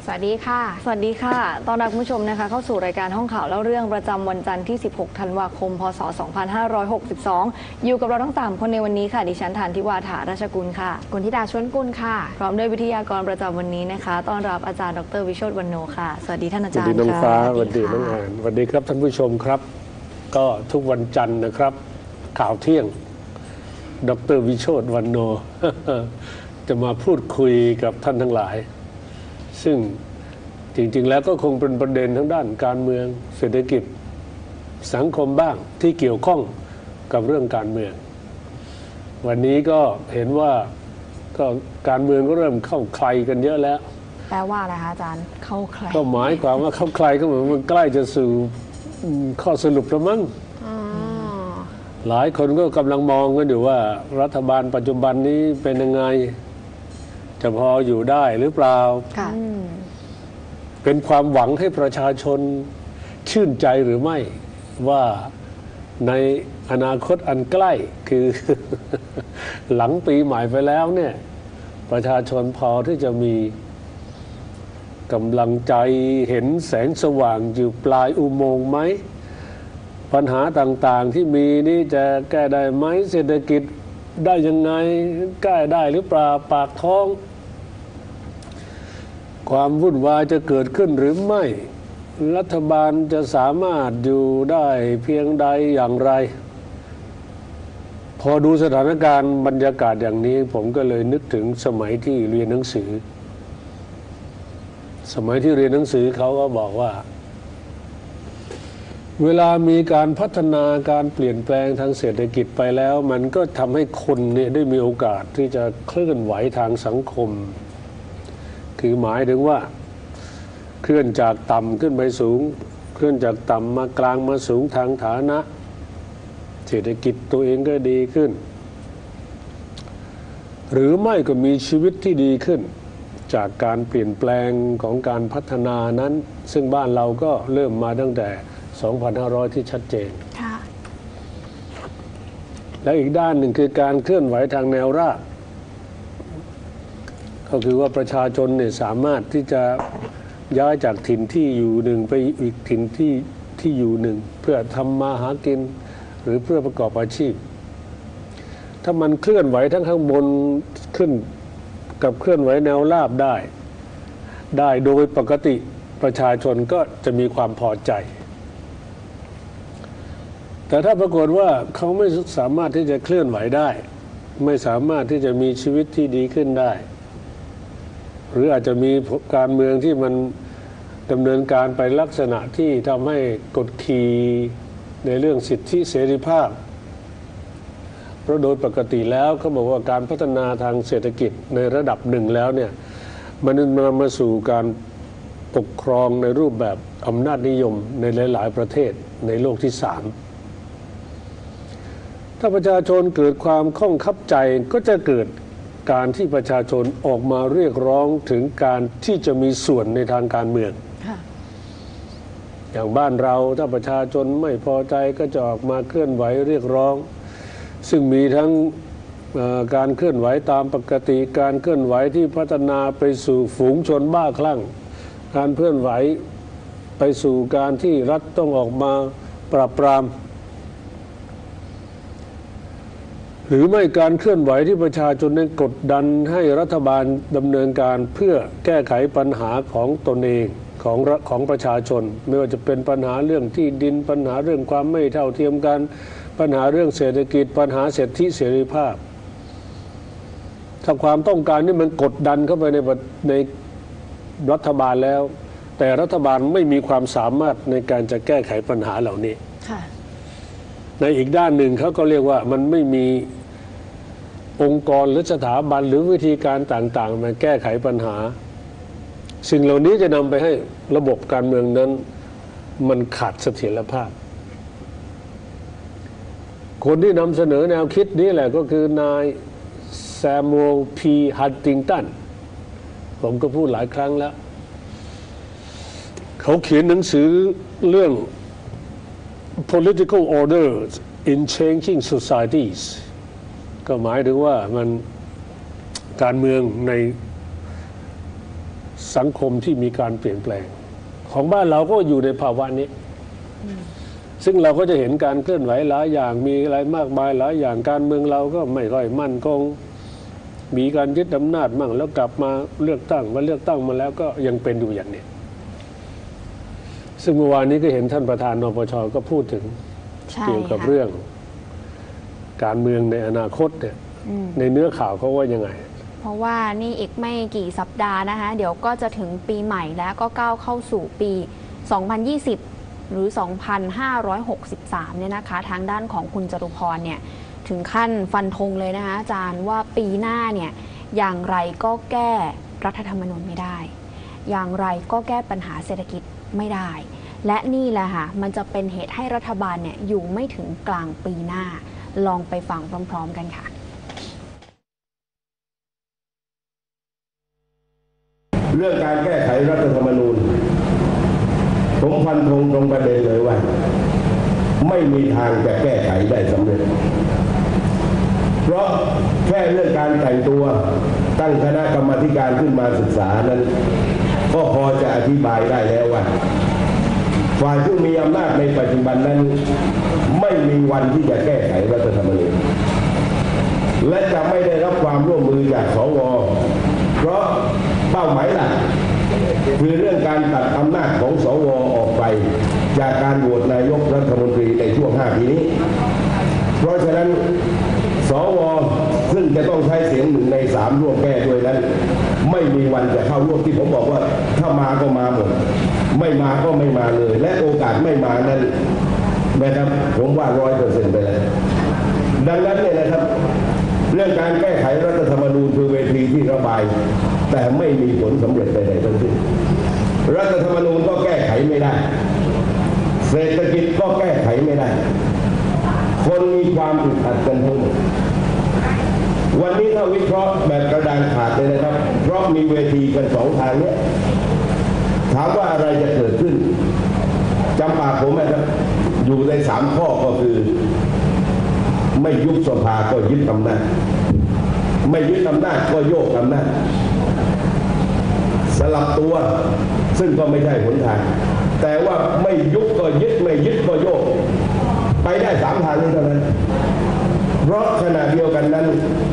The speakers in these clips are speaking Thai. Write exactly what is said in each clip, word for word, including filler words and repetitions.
สวัสดีค่ะสวัสดีค่ะต้อนรับผู้ชมนะคะเข้าสู่รายการห้องข่าวเล่าเรื่องประจำวันจันทร์ที่สิบหกธันวาคมพศสองพันห้าร้อยหกสิบสองอยู่กับเราทั้งสามคนในวันนี้ค่ะดิฉันฐานทิวาถาราชกุลค่ะกุลธิดาชวนกุลค่ะพร้อมด้วยวิทยากรประจำวันนี้นะคะต้อนรับอาจารย์ดรวิโชติวรรณโนค่ะสวัสดีท่านอาจารย์สวัสดีน้องฟ้าสวัสดีน้องอ่านสวัสดีครับท่านผู้ชมครับก็ทุกวันจันทร์นะครับข่าวเที่ยงดรวิโชติวรรณโน จะมาพูดคุยกับท่านทั้งหลายซึ่งจริงๆแล้วก็คงเป็นประเด็นทั้งด้านการเมืองเศรษฐกิจสังคมบ้างที่เกี่ยวข้องกับเรื่องการเมืองวันนี้ก็เห็นว่าก็การเมืองก็เริ่มเข้าใครกันเยอะแล้วแปลว่าอะไรคะอาจารย์เข้าใครก็หมายความว่าเข้าใครก็เหมือนมันใกล้จะสู่ข้อสรุปแล้วมั้งหลายคนก็กำลังมองกันอยู่ว่ารัฐบาลปัจจุบันนี้เป็นยังไงจะพออยู่ได้หรือเปล่าค่ะเป็นความหวังให้ประชาชนชื่นใจหรือไม่ว่าในอนาคตอันใกล้คือ หลังปีใหม่ไปแล้วเนี่ยประชาชนพอที่จะมีกำลังใจเห็นแสงสว่างอยู่ปลายอุโมงค์ไหมปัญหาต่างๆที่มีนี่จะแก้ได้ไหมเศรษฐกิจได้ยังไงแก้ได้หรือเปล่าปากท้องความวุ่นวายจะเกิดขึ้นหรือไม่รัฐบาลจะสามารถอยู่ได้เพียงใดอย่างไรพอดูสถานการณ์บรรยากาศอย่างนี้ผมก็เลยนึกถึงสมัยที่เรียนหนังสือสมัยที่เรียนหนังสือเขาก็บอกว่าเวลามีการพัฒนาการเปลี่ยนแปลงทางเศรษฐกิจไปแล้วมันก็ทำให้คนเนี่ยได้มีโอกาสที่จะเคลื่อนไหวทางสังคมคือหมายถึงว่าเคลื่อนจากต่ำขึ้นไปสูงเคลื่อนจากต่ำมากลางมาสูงทางฐานะเศรษฐกิจตัวเองก็ดีขึ้นหรือไม่ก็มีชีวิตที่ดีขึ้นจากการเปลี่ยนแปลงของการพัฒนานั้นซึ่งบ้านเราก็เริ่มมาตั้งแต่สองพันห้าร้อยที่ชัดเจนและอีกด้านหนึ่งคือการเคลื่อนไหวทางแนวราบก็คือว่าประชาชนเนี่ยสามารถที่จะย้ายจากถิ่นที่อยู่หนึ่งไปอีกถิ่นที่ที่อยู่หนึ่งเพื่อทำมาหากินหรือเพื่อประกอบอาชีพถ้ามันเคลื่อนไหวทั้งข้างบนขึ้นกับเคลื่อนไหวแนวราบได้ได้โดยปกติประชาชนก็จะมีความพอใจแต่ถ้าปรากฏว่าเขาไม่สามารถที่จะเคลื่อนไหวได้ไม่สามารถที่จะมีชีวิตที่ดีขึ้นได้หรืออาจจะมีการเมืองที่มันดำเนินการไปลักษณะที่ทำให้กดขี่ในเรื่องสิทธิเสรีภาพเพราะโดยปกติแล้วเขาบอกว่าการพัฒนาทางเศรษฐกิจในระดับหนึ่งแล้วเนี่ยมันนำมาสู่การปกครองในรูปแบบอำนาจนิยมในหลายๆประเทศในโลกที่สามถ้าประชาชนเกิดความข้องคับใจก็จะเกิดการที่ประชาชนออกมาเรียกร้องถึงการที่จะมีส่วนในทางการเมืองอย่างบ้านเราถ้าประชาชนไม่พอใจก็จะออกมาเคลื่อนไหวเรียกร้องซึ่งมีทั้งการเคลื่อนไหวตามปกติการเคลื่อนไหวที่พัฒนาไปสู่ฝูงชนบ้าคลั่งการเคลื่อนไหวไปสู่การที่รัฐต้องออกมาปราบปรามหรือไม่การเคลื่อนไหวที่ประชาชนนั้นกดดันให้รัฐบาลดำเนินการเพื่อแก้ไขปัญหาของตนเองของของประชาชนไม่ว่าจะเป็นปัญหาเรื่องที่ดินปัญหาเรื่องความไม่เท่าเทียมกันปัญหาเรื่องเศรษฐกิจปัญหาสิทธิเสรีภาพถ้าความต้องการนี่มันกดดันเข้าไปในในรัฐบาลแล้วแต่รัฐบาลไม่มีความสามารถในการจะแก้ไขปัญหาเหล่านี้ในอีกด้านหนึ่งเขาก็เรียกว่ามันไม่มีองค์กรหรือสถาบันหรือวิธีการต่างๆมาแก้ไขปัญหาสิ่งเหล่านี้จะนำไปให้ระบบการเมืองนั้นมันขาดเสถียรภาพคนที่นำเสนอแนวคิดนี้แหละก็คือนายแซมูเอล พี ฮันติงตันผมก็พูดหลายครั้งแล้วเขาเขียนหนังสือเรื่อง political orders in changing societies ก็หมายถึงว่ามันการเมืองในสังคมที่มีการเปลี่ยนแปลงของบ้านเราก็อยู่ในภาวะนี้ซึ่งเราก็จะเห็นการเคลื่อนไหวหลายอย่างมีอะไรมากมายหลายอย่างการเมืองเราก็ไม่ค่อยมั่นคงมีการยึดอำนาจมั่งแล้วกลับมาเลือกตั้งว่าเลือกตั้งมาแล้วก็ยังเป็นอยู่อย่างนี้ซึ่งเมื่อวานนี้ก็เห็นท่านประธานนปชก็พูดถึงเกี่ยวกับเรื่องการเมืองในอนาคตเนี่ยในเนื้อข่าวเขาว่ายังไงเพราะว่านี่อีกไม่กี่สัปดาห์นะคะเดี๋ยวก็จะถึงปีใหม่แล้วก็ก้าวเข้าสู่ปี สองพันยี่สิบ หรือ สองพันห้าร้อยหกสิบสาม เนี่ยนะคะทางด้านของคุณจตุพรเนี่ยถึงขั้นฟันธงเลยนะคะอาจารย์ว่าปีหน้าเนี่ยอย่างไรก็แก้รัฐธรรมนูญไม่ได้อย่างไรก็แก้ปัญหาเศรษฐกิจไม่ได้และนี่แหละค่ะมันจะเป็นเหตุให้รัฐบาลเนี่ยอยู่ไม่ถึงกลางปีหน้าลองไปฟังพร้อมๆกันค่ะเรื่องการแก้ไขรัฐธรรมนูญผมฟันธงตรงประเด็นเลยว่าไม่มีทางจะแก้ไขได้สำเร็จเพราะแค่เรื่องการแต่งตัวตั้งคณะกรรมาธิการขึ้นมาศึกษานั้นก็พอจะอธิบายได้แล้วว่าฝ่ายผู้มีอำนาจในปัจจุบันนั้นไม่มีวันที่จะแก้ไขรัฐธรรมนูญและจะไม่ได้รับความร่วมมือจากสวเพราะเป้าหมายหลักคือเรื่องการตัดอำนาจของสวออกไปจากการโหวตนายกรัฐมนตรีในช่วงห้าปีนี้เพราะฉะนั้นสวซึ่งจะต้องใช้เสียงหนึ่งในสามร่วมแก้ด้วยนั้นไม่มีวันจะเข้าร่วมที่ผมบอกว่าถ้ามาก็มาหมดไม่มาก็ไม่มาเลยและโอกาสไม่มานั้นนะครับผมว่าร้อยเปอร์เซ็นต์ไปแล้วดังนั้นเนี่ยนะครับเรื่องการแก้ไขรัฐธรรมนูญคือเวทีที่ระบายแต่ไม่มีผลสำเร็จใดๆทั้งสิ้นรัฐธรรมนูญก็แก้ไขไม่ได้เศรษฐกิจก็แก้ไขไม่ได้คนมีความอึดอัดกันทั้งหมดวันนี้ถ้าวิเคราะห์แบบกระดานขาดเลยนะครับเพราะมีเวทีกันสองทางเนี้ยถามว่าอะไรจะเกิดขึ้นจำปากผมนะครับอยู่ในสามข้อก็คือไม่ยุบสภาก็ยึดอำนาจไม่ยึดอำนาจก็โยกอำนาจสลับตัวซึ่งก็ไม่ใช่หนทางแต่ว่าไม่ยุบก็ยึดไม่ยึดก็โยกไปได้สามทางนี้เท่านั้นเพราะขณะเดียวกันนั้น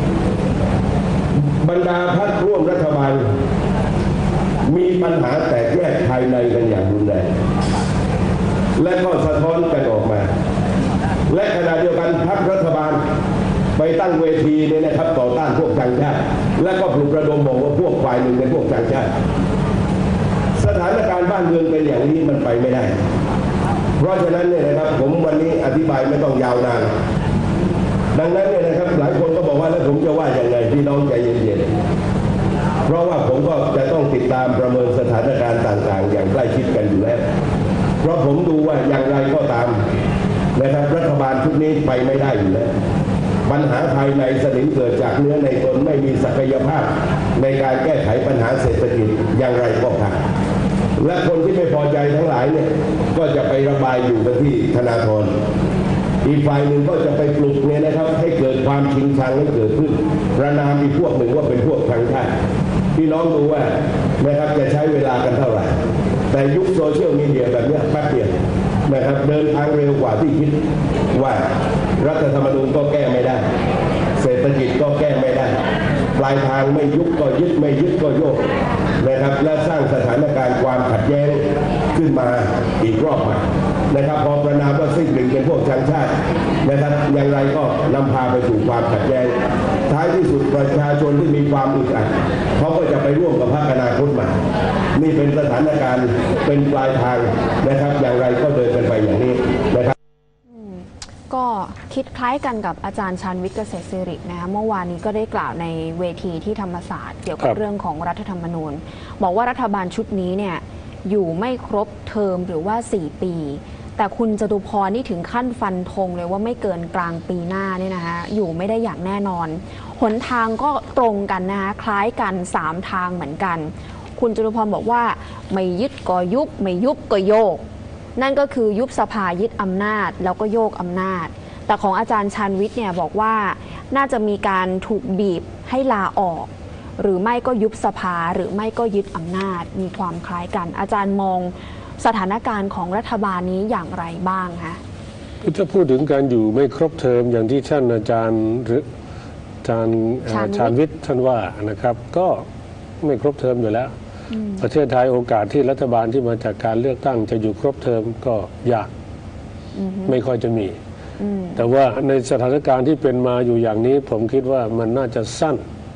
บรรดาพรรคร่วมรัฐบาลมีปัญหาแตกแยกภายในกันอย่างรุนแรงและก็สะท้อนกันออกมาและขณะเดียวกันพรรครัฐบาลไปตั้งเวทีเนี่ยนะครับต่อต้านพวกชังชาติและก็ปลุกระดมบอกว่าพวกฝ่ายหนึ่งเป็นพวกชังชาติสถานการณ์บ้านเมืองเป็นอย่างนี้มันไปไม่ได้เพราะฉะนั้นเนี่ยนะครับผมวันนี้อธิบายไม่ต้องยาวนานดังนั้นเนี่ยนะครับหลายคนก็บอกว่าแล้วผมจะว่าอย่างไรพี่น้องใจเย็นๆเพราะว่าผมก็จะต้องติดตามประเมินสถานการณ์ต่างๆอย่างใกล้ชิดกันอยู่แล้วเพราะผมดูว่าอย่างไรก็ตามนะครับรัฐบาลชุดนี้ไปไม่ได้อยู่แล้วปัญหาภายในสนิมเกิดจากเนื้อในตนไม่มีศักยภาพในการแก้ไขปัญหาเศรษฐกิจอย่างไรก็ขาดและคนที่ไม่พอใจทั้งหลายเนี่ยก็จะไประบายอยู่กันที่ธนาธรอีกฝ่ายหนึ่งก็จะไปปลุกเนี่ยนะครับให้เกิดความชิงชังให้เกิดขึ้นประนามอีกพวกหนึ่งว่าเป็นพวกทางชาติพี่น้องดูว่านะครับจะใช้เวลากันเท่าไหร่แต่ยุคโซเชียลมีเดียแบบนี้แป๊บเดียวนะครับเดินทางเร็วกว่าที่คิดว่ารัฐธรรมนูญก็แก้ไม่ได้เศรษฐกิจก็แก้ไม่ได้ปลายทางไม่ยุบก็ยึดไม่ยึดก็โยกนะครับและสร้างสถานการณ์ความขัดแย้งขึ้นมาอีกรอบใหม่นะครับพอประนามว่าซิ่งหนึ่งเป็นพวกชังชาตินะครับอย่างไรก็นำพาไปสู่ความขัดแย้งท้ายที่สุดประชาชนที่มีความอึดอัดเขาก็จะไปร่วมกับพรรคอนาคตใหม่นี่เป็นสถานการณ์เป็นปลายทางนะครับอย่างไรก็เดินกันไปอย่างนี้นะครับก็คิดคล้ายกันกับอาจารย์ชาญวิทย์เกษตรศิรินะคะเมื่อวานนี้ก็ได้กล่าวในเวทีที่ธรรมศาสตร์เกี่ยวกับเรื่องของรัฐธรรมนูญบอกว่ารัฐบาลชุดนี้เนี่ยอยู่ไม่ครบเทอมหรือว่าสี่ปีแต่คุณจตุพรนี่ถึงขั้นฟันธงเลยว่าไม่เกินกลางปีหน้าเนี่ยนะคะอยู่ไม่ได้อย่างแน่นอนหนทางก็ตรงกันนะคะคล้ายกันสามทางเหมือนกันคุณจตุพรบอกว่าไม่ยึดก็ยุบไม่ยุบก็โยกนั่นก็คือยุบสภายึดอำนาจแล้วก็โยกอำนาจแต่ แต่ของอาจารย์ชาญวิทย์เนี่ยบอกว่าน่าจะมีการถูกบีบให้ลาออกหรือไม่ก็ยุบสภาหรือไม่ก็ยึดอำนาจมีความคล้ายกัน อาจารย์มองสถานการณ์ของรัฐบาลนี้อย่างไรบ้างคะถ้าพูดถึงการอยู่ไม่ครบเทอมอย่างที่ท่านอาจารย์หรืออาจารย์ชาญวิทย์ท่านว่านะครับก็ไม่ครบเทอมอยู่แล้วประเทศไทยโอกาสที่รัฐบาลที่มาจากการเลือกตั้งจะอยู่ครบเทอมก็ยากไม่ค่อยจะมีแต่ว่าในสถานการณ์ที่เป็นมาอยู่อย่างนี้ผมคิดว่ามันน่าจะสั้น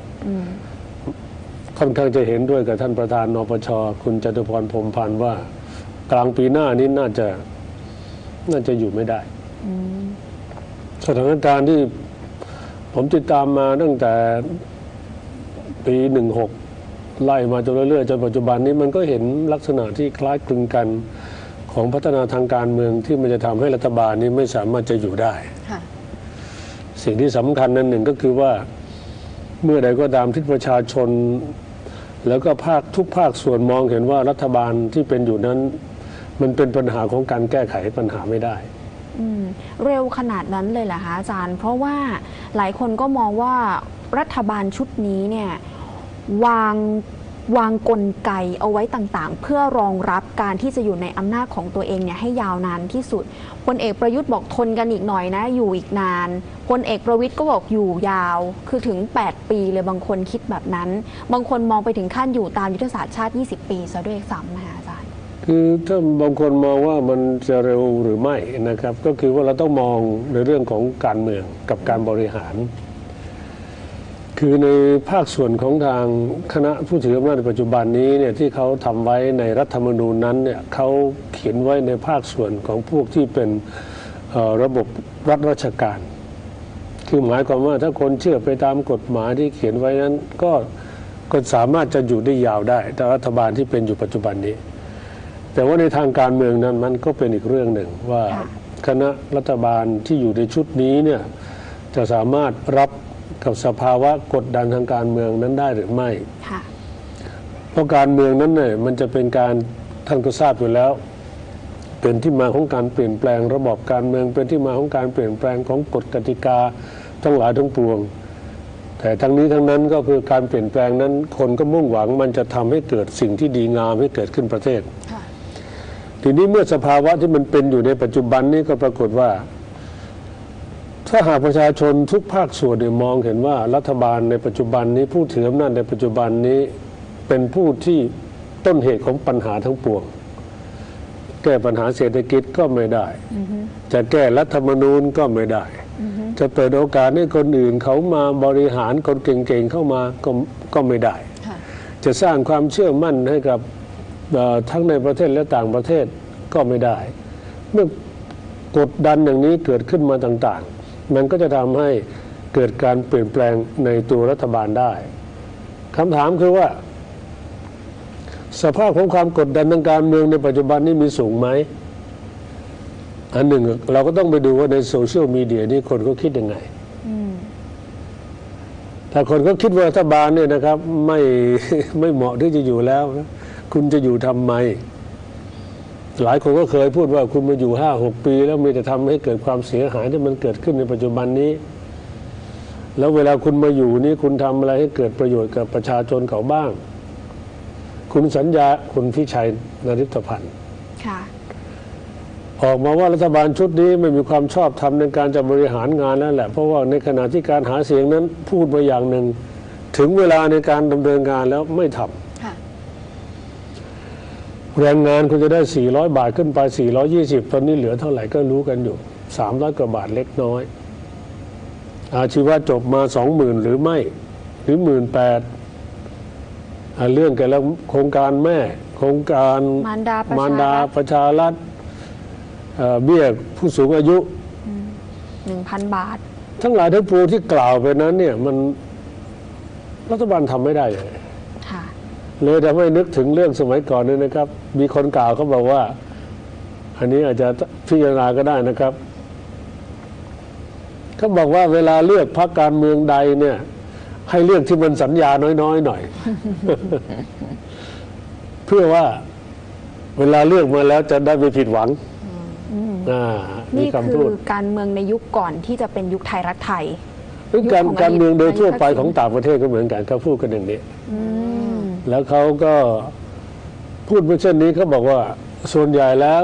ค่อนข้างจะเห็นด้วยกับท่านประธานนปช.คุณจตุพรพรหมพันธ์ว่ากลางปีหน้านี้น่าจะน่าจะอยู่ไม่ได้สถานการณ์ที่ผมติดตามมาตั้งแต่ปีหนึ่งหกไล่มาจนเรื่อยๆจนปัจจุบันนี้มันก็เห็นลักษณะที่คล้ายคลึงกันของพัฒนาทางการเมืองที่มันจะทำให้รัฐบาลนี้ไม่สามารถจะอยู่ได้สิ่งที่สำคัญนั้นหนึ่งก็คือว่าเมื่อใดก็ตามที่ประชาชนแล้วก็ภาคทุกภาคส่วนมองเห็นว่ารัฐบาลที่เป็นอยู่นั้นมันเป็นปัญหาของการแก้ไขปัญหาไม่ได้เร็วขนาดนั้นเลยเหรอคะอาจารย์เพราะว่าหลายคนก็มองว่ารัฐบาลชุดนี้เนี่ยวางวางกลไกเอาไว้ต่างๆเพื่อรองรับการที่จะอยู่ในอำนาจของตัวเองเนี่ยให้ยาวนานที่สุดพลเอกประยุทธ์บอกทนกันอีกหน่อยนะอยู่อีกนานพลเอกประวิตรก็บอกอยู่ยาวคือถึงแปดปีเลยบางคนคิดแบบนั้นบางคนมองไปถึงขั้นอยู่ตามยุทธศาสตร์ชาติยี่สิบปีซะด้วยซ้ำนะคะอาจารย์คือถ้าบางคนมองว่ามันจะเร็วหรือไม่นะครับก็คือว่าเราต้องมองในเรื่องของการเมืองกับการบริหารคือในภาคส่วนของทางคณะผู้ถืออำนาจในปัจจุบันนี้เนี่ยที่เขาทำไว้ในรัฐธรรมนูญนั้นเนี่ยเขาเขียนไว้ในภาคส่วนของพวกที่เป็นระบบรัฐราชการคือหมายความว่าถ้าคนเชื่อไปตามกฎหมายที่เขียนไว้นั้นก็ก็สามารถจะอยู่ได้ยาวได้แต่รัฐบาลที่เป็นอยู่ปัจจุบันนี้แต่ว่าในทางการเมืองนั้นมันก็เป็นอีกเรื่องหนึ่งว่าคณะรัฐบาลที่อยู่ในชุดนี้เนี่ยจะสามารถรับกับสภาวะกดดันทางการเมืองนั้นได้หรือไม่เพราะการเมืองนั้นเนี่ยมันจะเป็นการท่านก็ทราบอยู่แล้วเป็นที่มาของการเปลี่ยนแปลงระบบการเมืองเป็นที่มาของการเปลี่ยนแปลงของกฎกติกาทั้งหลายทั้งปวงแต่ทั้งนี้ทั้งนั้นก็คือการเปลี่ยนแปลงนั้นคนก็มุ่งหวังมันจะทำให้เกิดสิ่งที่ดีงามให้เกิดขึ้นประเทศทีนี้เมื่อสภาวะที่มันเป็นอยู่ในปัจจุบันนี้ก็ปรากฏว่าถ้าหากประชาชนทุกภาคส่วนมองเห็นว่ารัฐบาลในปัจจุบันนี้ผู้ถืออำนาจในปัจจุบันนี้เป็นผู้ที่ต้นเหตุของปัญหาทั้งปวงแก้ปัญหาเศรษฐกิจก็ไม่ได้จะแก้รัฐธรรมนูญก็ไม่ได้จะเปิดโอกาสให้คนอื่นเขามาบริหารคนเก่งๆเข้ามาก็ก็ไม่ได้จะสร้างความเชื่อมั่นให้กับทั้งในประเทศและต่างประเทศก็ไม่ได้เมื่อกดดันอย่างนี้เกิดขึ้นมาต่างๆมันก็จะทำให้เกิดการเปลี่ยนแปลงในตัวรัฐบาลได้คำถามคือว่าสภาพของความกดดันทางการเมืองในปัจจุบันนี้มีสูงไหมอันหนึ่งเราก็ต้องไปดูว่าในโซเชียลมีเดียนี่คนก็คิดยังไงถ้าคนก็คิดว่ารัฐบาลเนี่ยนะครับไม่ไม่เหมาะที่จะอยู่แล้วนะคุณจะอยู่ทำไมหลายคนก็เคยพูดว่าคุณมาอยู่ห้าหกปีแล้วมีแต่ทำให้เกิดความเสียหายที่มันเกิดขึ้นในปัจจุบันนี้แล้วเวลาคุณมาอยู่นี่คุณทำอะไรให้เกิดประโยชน์กับประชาชนเขาบ้างคุณสัญญาคุณพิชัยนฤทธพันธ์ออกมาว่ารัฐบาลชุดนี้ไม่มีความชอบธรรมในการจะบริหารงานนั่นแหละเพราะว่าในขณะที่การหาเสียงนั้นพูดมาอย่างหนึ่งถึงเวลาในการดำเนินงานแล้วไม่ทำแรงงานคุณจะได้สี่ร้อยบาทขึ้นไปสี่ร้อยยี่สิบตอนนี้เหลือเท่าไหร่ก็รู้กันอยู่สามร้อยกว่าบาทเล็กน้อยอาชีวะจบมา สองหมื่น หรือไม่หรือ หนึ่งหมื่นแปดพัน เรื่องกันแล้วโครงการแม่โครงการมารดามารดาประชารัฐเบี้ยผู้สูงอายุหนึ่งพัน บาททั้งหลายทั้งปวงที่กล่าวไปนั้นเนี่ยมันรัฐบาลทำไม่ได้เลยเลยทำให้นึกถึงเรื่องสมัยก่อนนี่นะครับมีคนกล่าวเขาบอกว่าอันนี้อาจจะพิจารณาก็ได้นะครับเขาบอกว่าเวลาเลือกพรรคการเมืองใดเนี่ยให้เลือกที่มันสัญญาน้อยๆหน่อย เพื่อว่าเวลาเลือกมาแล้วจะได้ไม่ผิดหวังนี่คือการเมืองในยุคก่อนที่จะเป็นยุคไทยรักไทยหรือการการเมืองโดยทั่วไปของต่างประเทศก็เหมือนกันเขาพูดกันอย่างนี้แล้วเขาก็พูดเช่นนี้เขาบอกว่าส่วนใหญ่แล้ว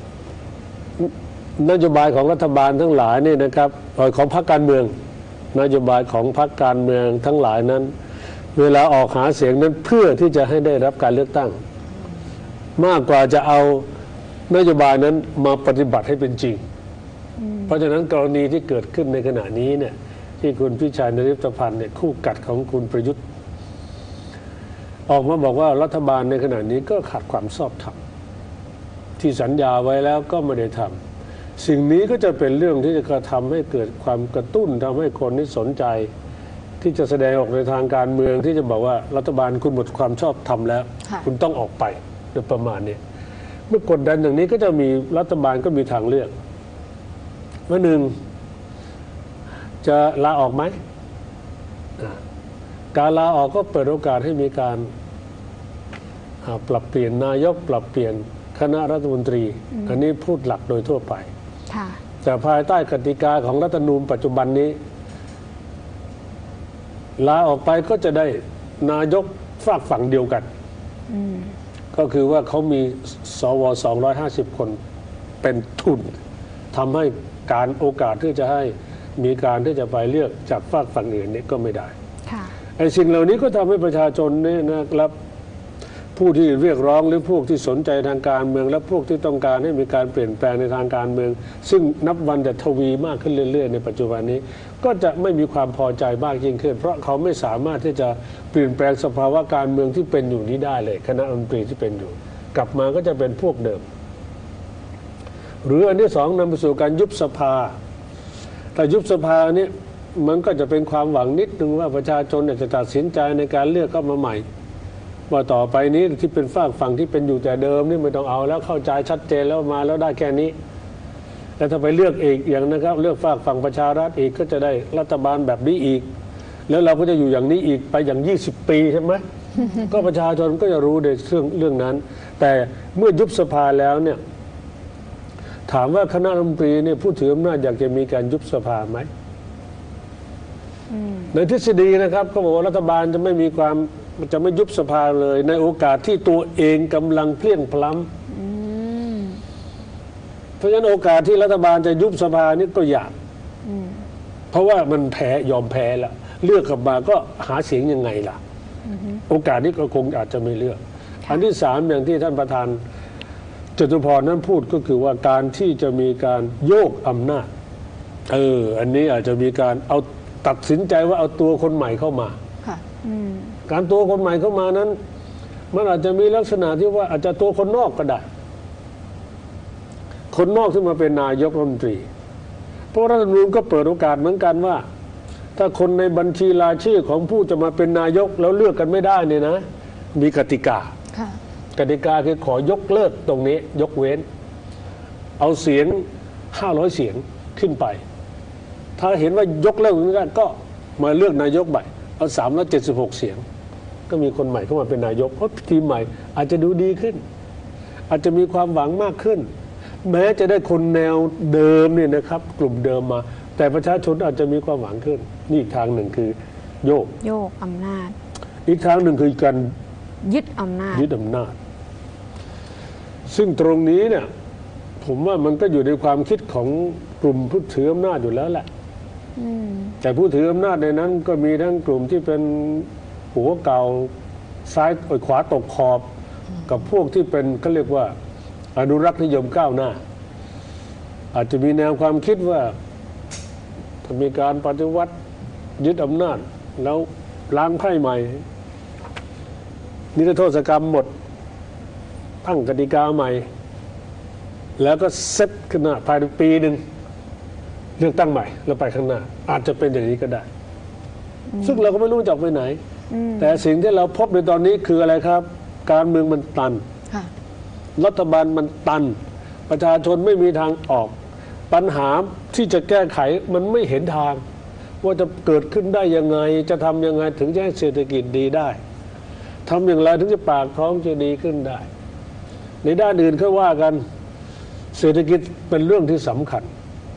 นโยบายของรัฐบาลทั้งหลายนี่นะครับของพรรคการเมืองนโยบายของพรรคการเมืองทั้งหลายนั้นเวลาออกหาเสียงนั้นเพื่อที่จะให้ได้รับการเลือกตั้งมากกว่าจะเอานโยบายนั้นมาปฏิบัติให้เป็นจริงเพราะฉะนั้นกรณีที่เกิดขึ้นในขณะนี้เนี่ยที่คุณพิชัยนฤทธพันธ์เนี่ยคู่กัดของคุณประยุทธ์ออกมาบอกว่ารัฐบาลในขณะนี้ก็ขาดความชอบธรรมที่สัญญาไว้แล้วก็ไม่ได้ทำสิ่งนี้ก็จะเป็นเรื่องที่จะกระทำให้เกิดความกระตุ้นทำให้คนที่สนใจที่จะแสดงออกในทางการเมืองที่จะบอกว่ารัฐบาลคุณหมดความชอบธรรมแล้วคุณต้องออกไปโดยประมาณนี้เมื่อกดดันอย่างนี้ก็จะมีรัฐบาลก็มีทางเลือกว่าหนึ่งจะลาออกไหมการลาออกก็เปิดโอกาสให้มีการปรับเปลี่ยนนายกปรับเปลี่ยนคณะรัฐมนตรีอันนี้พูดหลักโดยทั่วไปแต่ภายใต้กติกาของรัฐธรรมนูญปัจจุบันนี้ลาออกไปก็จะได้นายกฝากฝั่งเดียวกันก็คือว่าเขามีสวสองร้อยห้าสิบคนเป็นทุนทำให้การโอกาสที่จะให้มีการที่จะไปเลือกจากฝากฝั่งอื่นนี่ก็ไม่ได้ไอ้สิ่งเหล่านี้ก็ทำให้ประชาชนนี่นะครับผู้ที่เรียกร้องหรือพวกที่สนใจทางการเมืองและพวกที่ต้องการให้มีการเปลี่ยนแปลงในทางการเมืองซึ่งนับวันจะทวีมากขึ้นเรื่อยๆในปัจจุบันนี้ก็จะไม่มีความพอใจมากยิ่งขึ้นเพราะเขาไม่สามารถที่จะเปลี่ยนแปลงสภาวะการเมืองที่เป็นอยู่นี้ได้เลยคณะรัฐมนตรีที่เป็นอยู่กลับมาก็จะเป็นพวกเดิมหรืออันที่สองนำไปสู่การยุบสภาแต่ยุบสภานี้มันก็จะเป็นความหวังนิดนึงว่าประชาชนจะตัดสินใจในการเลือกเข้ามาใหม่ว่าต่อไปนี้ที่เป็นฝากฝั่งที่เป็นอยู่แต่เดิมนี่ไม่ต้องเอาแล้วเข้าใจชัดเจนแล้วมาแล้วได้แค่นี้แต่ถ้าไปเลือกเองอย่างนะครับเลือกฝากฝั่งประชารัฐอีกก็จะได้รัฐบาลแบบนี้อีกแล้วเราก็จะอยู่อย่างนี้อีกไปอย่างยี่สิบปีใช่ไหม ก็ประชาชนก็จะรู้ในเรื่องเรื่องนั้นแต่เมื่อยุบสภาแล้วเนี่ยถามว่าคณะรัฐมนตรีเนี่ยผู้ถืออำนาจอยากจะมีการยุบสภาไหมในทฤษฎีนะครับเขาบอกว่ารัฐบาลจะไม่มีความจะไม่ยุบสภาเลยในโอกาสที่ตัวเองกำลังเพลียงพล้ำเพราะฉะนั้นโอกาสที่รัฐบาลจะยุบสภานี่ก็ยากเพราะว่ามันแพ้ยอมแพ้แล้วเลือกกลับมาก็หาเสียงยังไงล่ะโอกาสนี้ก็คงอาจจะไม่เลือกอันที่สามอย่างที่ท่านประธานจตุพรนั้นพูดก็คือว่าการที่จะมีการโยกอำนาจเอออันนี้อาจจะมีการเอาตัดสินใจว่าเอาตัวคนใหม่เข้ามาการตัวคนใหม่เข้ามานั้นมันอาจจะมีลักษณะที่ว่าอาจจะตัวคนนอกก็ได้คนนอกที่มาเป็นนายกรัฐมนตรีเพราะรัฐธรรมนูญก็เปิดโอกาสเหมือนกันว่าถ้าคนในบัญชีรายชื่อของผู้จะมาเป็นนายกแล้วเลือกกันไม่ได้เนี่ยนะมีกติกากติกาคือขอยกเลิกตรงนี้ยกเว้นเอาเสียงห้าร้อยเสียงขึ้นไปถ้าเห็นว่ายกเลิกไม่ได้ก็มาเลือกนายกใหม่เอาสามร้อยเจ็ดสิบหกเสียงก็มีคนใหม่เข้ามาเป็นนายกเพราะทีมใหม่อาจจะดูดีขึ้นอาจจะมีความหวังมากขึ้นแม้จะได้คนแนวเดิมเนี่ยนะครับกลุ่มเดิมมาแต่ประชาชนอาจจะมีความหวังขึ้นนี่อีกทางหนึ่งคือโยกโยกอำนาจอีกทางหนึ่งคือการยึดอำนาจยึดอำนาจซึ่งตรงนี้เนี่ยผมว่ามันก็อยู่ในความคิดของกลุ่มผู้ถืออำนาจอยู่แล้วแหละแต่ผู้ถืออำนาจในนั้นก็มีทั้งกลุ่มที่เป็นหัวเก่าซ้ายขวาตกขอบกับพวกที่เป็นก็เรียกว่าอนุรักษ์นิยมก้าวหน้าอาจจะมีแนวความคิดว่าถ้ามีการปฏิวัติยึดอำนาจแล้วล้างไพ่ใหม่นิรโทษกรรมหมดตั้งกติกาใหม่แล้วก็เซตขึ้นมาภายในปีหนึ่งเลือกตั้งใหม่แล้วไปข้างหน้าอาจจะเป็นอย่างนี้ก็ได้ซึ่งเราก็ไม่รู้จะไปไหนแต่สิ่งที่เราพบในตอนนี้คืออะไรครับการเมืองมันตันรัฐบาลมันตันประชาชนไม่มีทางออกปัญหาที่จะแก้ไขมันไม่เห็นทางว่าจะเกิดขึ้นได้ยังไงจะทำยังไงถึงจะให้เศรษฐกิจดีได้ทำอย่างไรถึงจะปากท้องจะดีขึ้นได้ในด้านอื่นเขาว่ากันเศรษฐกิจเป็นเรื่องที่สำคัญ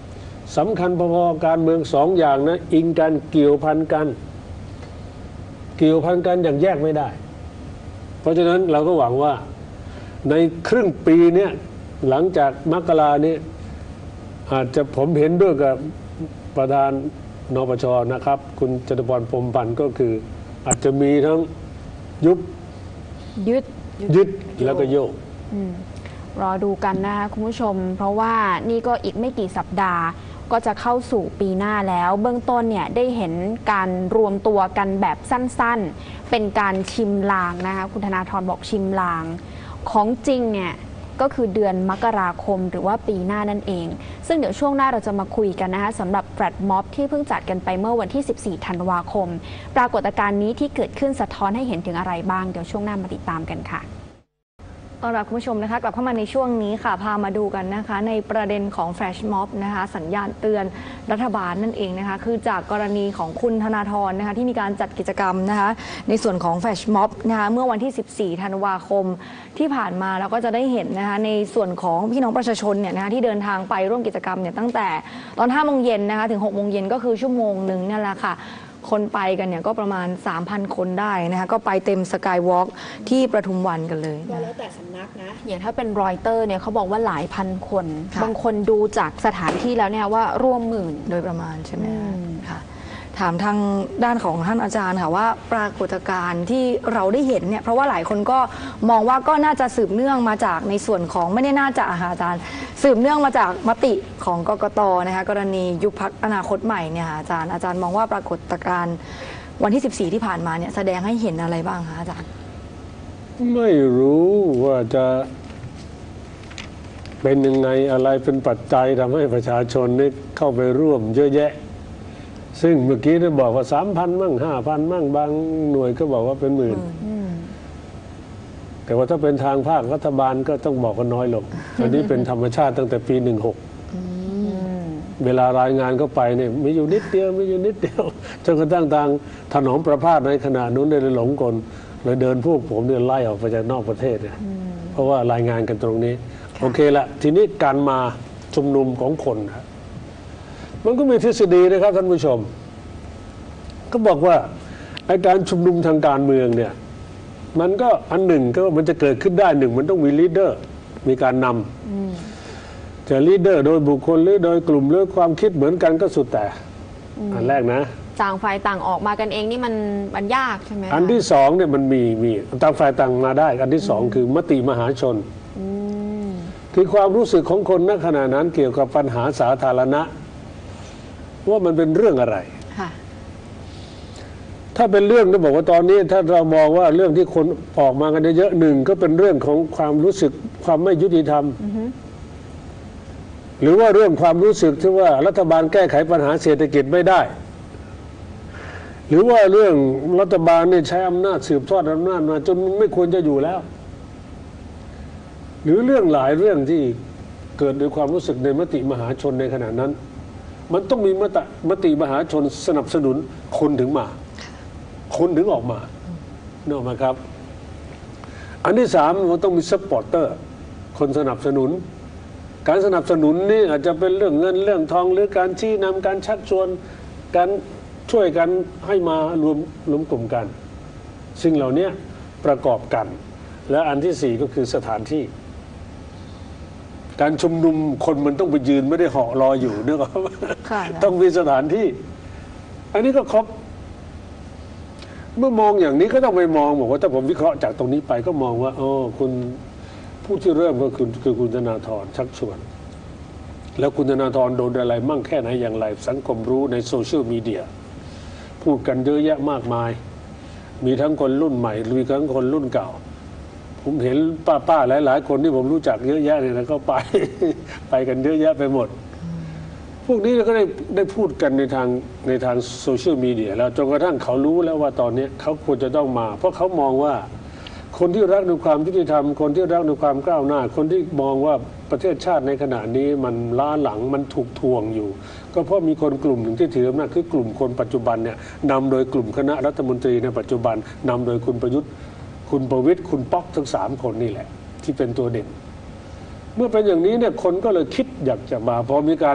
สำคัญพอๆการเมืองสองอย่างนะอิงกันเกี่ยวพันกันเกี่ยวพันกันอย่างแยกไม่ได้ เพราะฉะนั้นเราก็หวังว่าในครึ่งปีเนี้ยหลังจากมกรานี้อาจจะผมเห็นด้วยกับประธานนปชนะครับ คุณจตุพรพรหมพันธ์ก็คืออาจจะมีทั้งยุบยึดยึดแล้วก็โยกอืมรอดูกันนะคะคุณผู้ชม เพราะว่านี่ก็อีกไม่กี่สัปดาห์ก็จะเข้าสู่ปีหน้าแล้ว เบื้องต้นเนี่ยได้เห็นการรวมตัวกันแบบสั้นๆเป็นการชิมลางนะคะคุณธนาธรบอกชิมลางของจริงเนี่ยก็คือเดือนมกราคมหรือว่าปีหน้านั่นเอง ซึ่งเดี๋ยวช่วงหน้าเราจะมาคุยกันนะคะสำหรับแฟลตม็อบที่เพิ่งจัดกันไปเมื่อวันที่สิบสี่ธันวาคมปรากฏการณ์นี้ที่เกิดขึ้นสะท้อนให้เห็นถึงอะไรบ้างเดี๋ยวช่วงหน้ามาติดตามกันค่ะต้อนรับคุณผู้ชมนะคะกลับเข้ามาในช่วงนี้ค่ะพามาดูกันนะคะในประเด็นของแฟลชม็อบนะคะสัญญาณเตือนรัฐบาลนั่นเองนะคะคือจากกรณีของคุณธนาธรนะคะที่มีการจัดกิจกรรมนะคะในส่วนของแฟลชม็อบนะคะเมื่อวันที่สิบสี่ธันวาคมที่ผ่านมาเราก็จะได้เห็นนะคะในส่วนของพี่น้องประชาชนเนี่ยนะคะที่เดินทางไปร่วมกิจกรรมเนี่ยตั้งแต่ตอนห้าโมงเย็นนะคะถึงหกโมงเย็นก็คือชั่วโมงหนึ่งนั่นแหละค่ะคนไปกันเนี่ยก็ประมาณ สามพัน คนได้นะคะก็ไปเต็มสกายวอล์กที่ประทุมวันกันเลยนะแล้วแต่สำนักนะอย่างถ้าเป็นรอยเตอร์เนี่ยเขาบอกว่าหลายพันคนค่ะบางคนดูจากสถานที่แล้วเนี่ยว่าร่วมหมื่นโดยประมาณใช่ไหมอืมค่ะถามทางด้านของท่านอาจารย์ค่ะว่าปรากฏการณ์ที่เราได้เห็นเนี่ยเพราะว่าหลายคนก็มองว่าก็น่าจะสืบเนื่องมาจากในส่วนของไม่ได้น่าจะค่ะอาจารย์สืบเนื่องมาจากมติของกกตนะคะกรณียุบพรรคอนาคตใหม่เนี่ยค่ะอาจารย์อาจารย์มองว่าปรากฏการณ์วันที่สิบสี่ที่ผ่านมาเนี่ยแสดงให้เห็นอะไรบ้างคะอาจารย์ไม่รู้ว่าจะเป็นยังไงอะไรเป็นปัจจัยทำให้ประชาชนนี่เข้าไปร่วมเยอะแยะซึ่งเมื่อกี้ได้บอกว่าสามพันมั่งห้าพันมั่งบางหน่วยก็บอกว่าเป็นหมื่นแต่ว่าถ้าเป็นทางภาครัฐบาลก็ต้องบอกว่าน้อยลงอันนี้เป็นธรรมชาติตั้งแต่ปีหนึ่งหกเวลารายงานเข้าไปเนี่ยมีอยู่นิดเดียวมีอยู่นิดเดียวจนกระทั่งทางถนอมประพาสในขณะนู้นได้หลงกลเลยเดินพวกผมเนี่ยไล่ออกไปจากนอกประเทศเนี่ยเพราะว่ารายงานกันตรงนี้โอเคละทีนี้การมาชุมนุมของคนนะมันก็มีทฤษฎีนะครับท่านผู้ชมก็บอกว่าไอ้การชุมนุมทางการเมืองเนี่ยมันก็อันหนึ่งก็มันจะเกิดขึ้นได้หนึ่งมันต้องมีลีดเดอร์มีการนำจะลีดเดอร์โดยบุคคลหรือโดยกลุ่มหรือความคิดเหมือนกันก็สุดแต่อันแรกนะต่างฝ่ายต่างออกมากันเองนี่มันมันยากใช่ไหมอันที่สองเนี่ยมันมีมีต่างฝ่ายต่างมาได้อันที่สองคือมติมหาชนคือความรู้สึกของคนณขณะนั้นเกี่ยวกับปัญหาสาธารณะว่ามันเป็นเรื่องอะไรถ้าเป็นเรื่องที่บอกว่าตอนนี้ถ้าเรามองว่าเรื่องที่คนออกมากันเยอะหนึ่งก็เป็นเรื่องของความรู้สึกความไม่ยุติธรรมหรือว่าเรื่องความรู้สึกที่ว่ารัฐบาลแก้ไขปัญหาเศรษฐกิจไม่ได้หรือว่าเรื่องรัฐบาลเนี่ยใช้อำนาจสืบทอดอำนาจมาจนไม่ควรจะอยู่แล้วหรือเรื่องหลายเรื่องที่เกิดด้วยความรู้สึกในมติมหาชนในขณะนั้นมันต้องมีมติมติมหาชนสนับสนุนคนถึงมาคนถึงออกมาเนอะมาครับอันที่สามมันต้องมีซัพพอร์เตอร์คนสนับสนุนการสนับสนุนนี่อาจจะเป็นเรื่องเงินเรื่องทองหรือการชี้นำการชักชวนการช่วยกันให้มารวมรวมกลุ่มกันสิ่งเหล่านี้ประกอบกันและอันที่สี่ก็คือสถานที่การชุมนุมคนมันต้องไปยืนไม่ได้เหาะรออยู่นึกออกไหมต้องมีสถานที่อันนี้ก็ครบเมื่อมองอย่างนี้ก็ต้องไปมองบอกว่าถ้าผมวิเคราะห์จากตรงนี้ไปก็มองว่าอ๋อคุณผู้ที่เริ่มก็คือคือคุณธนาธรชักชวนแล้วคุณธนาธรโดนอะไรมั่งแค่ไหนอย่างไรสังคมรู้ในโซเชียลมีเดียพูดกันเยอะแยะมากมายมีทั้งคนรุ่นใหม่มีทั้งคนรุ่นเก่าผมเห็นป้าๆหลายๆคนที่ผมรู้จักเยอะแยะเนี่ยนะก็ไปไปกันเยอะแยะไปหมดพวกนี้ก็ได้ได้พูดกันในทางในทางโซเชียลมีเดียแล้วจนกระทั่งเขารู้แล้วว่าตอนนี้เขาควรจะต้องมาเพราะเขามองว่าคนที่รักในความยุติธรรมคนที่รักในความก้าวหน้าคนที่มองว่าประเทศชาติในขณะนี้มันล้าหลังมันถูกทวงอยู่ก็เพราะมีคนกลุ่มหนึ่งที่ถืออำนาจคือกลุ่มคนปัจจุบันเนี่ยนำโดยกลุ่มคณะรัฐมนตรีในปัจจุบันนำโดยคุณประยุทธ์คุณประวิตรคุณป๊อกทั้งสามคนนี่แหละที่เป็นตัวเด่นเมื่อเป็นอย่างนี้เนี่ยคนก็เลยคิดอยากจะมาพอมีการ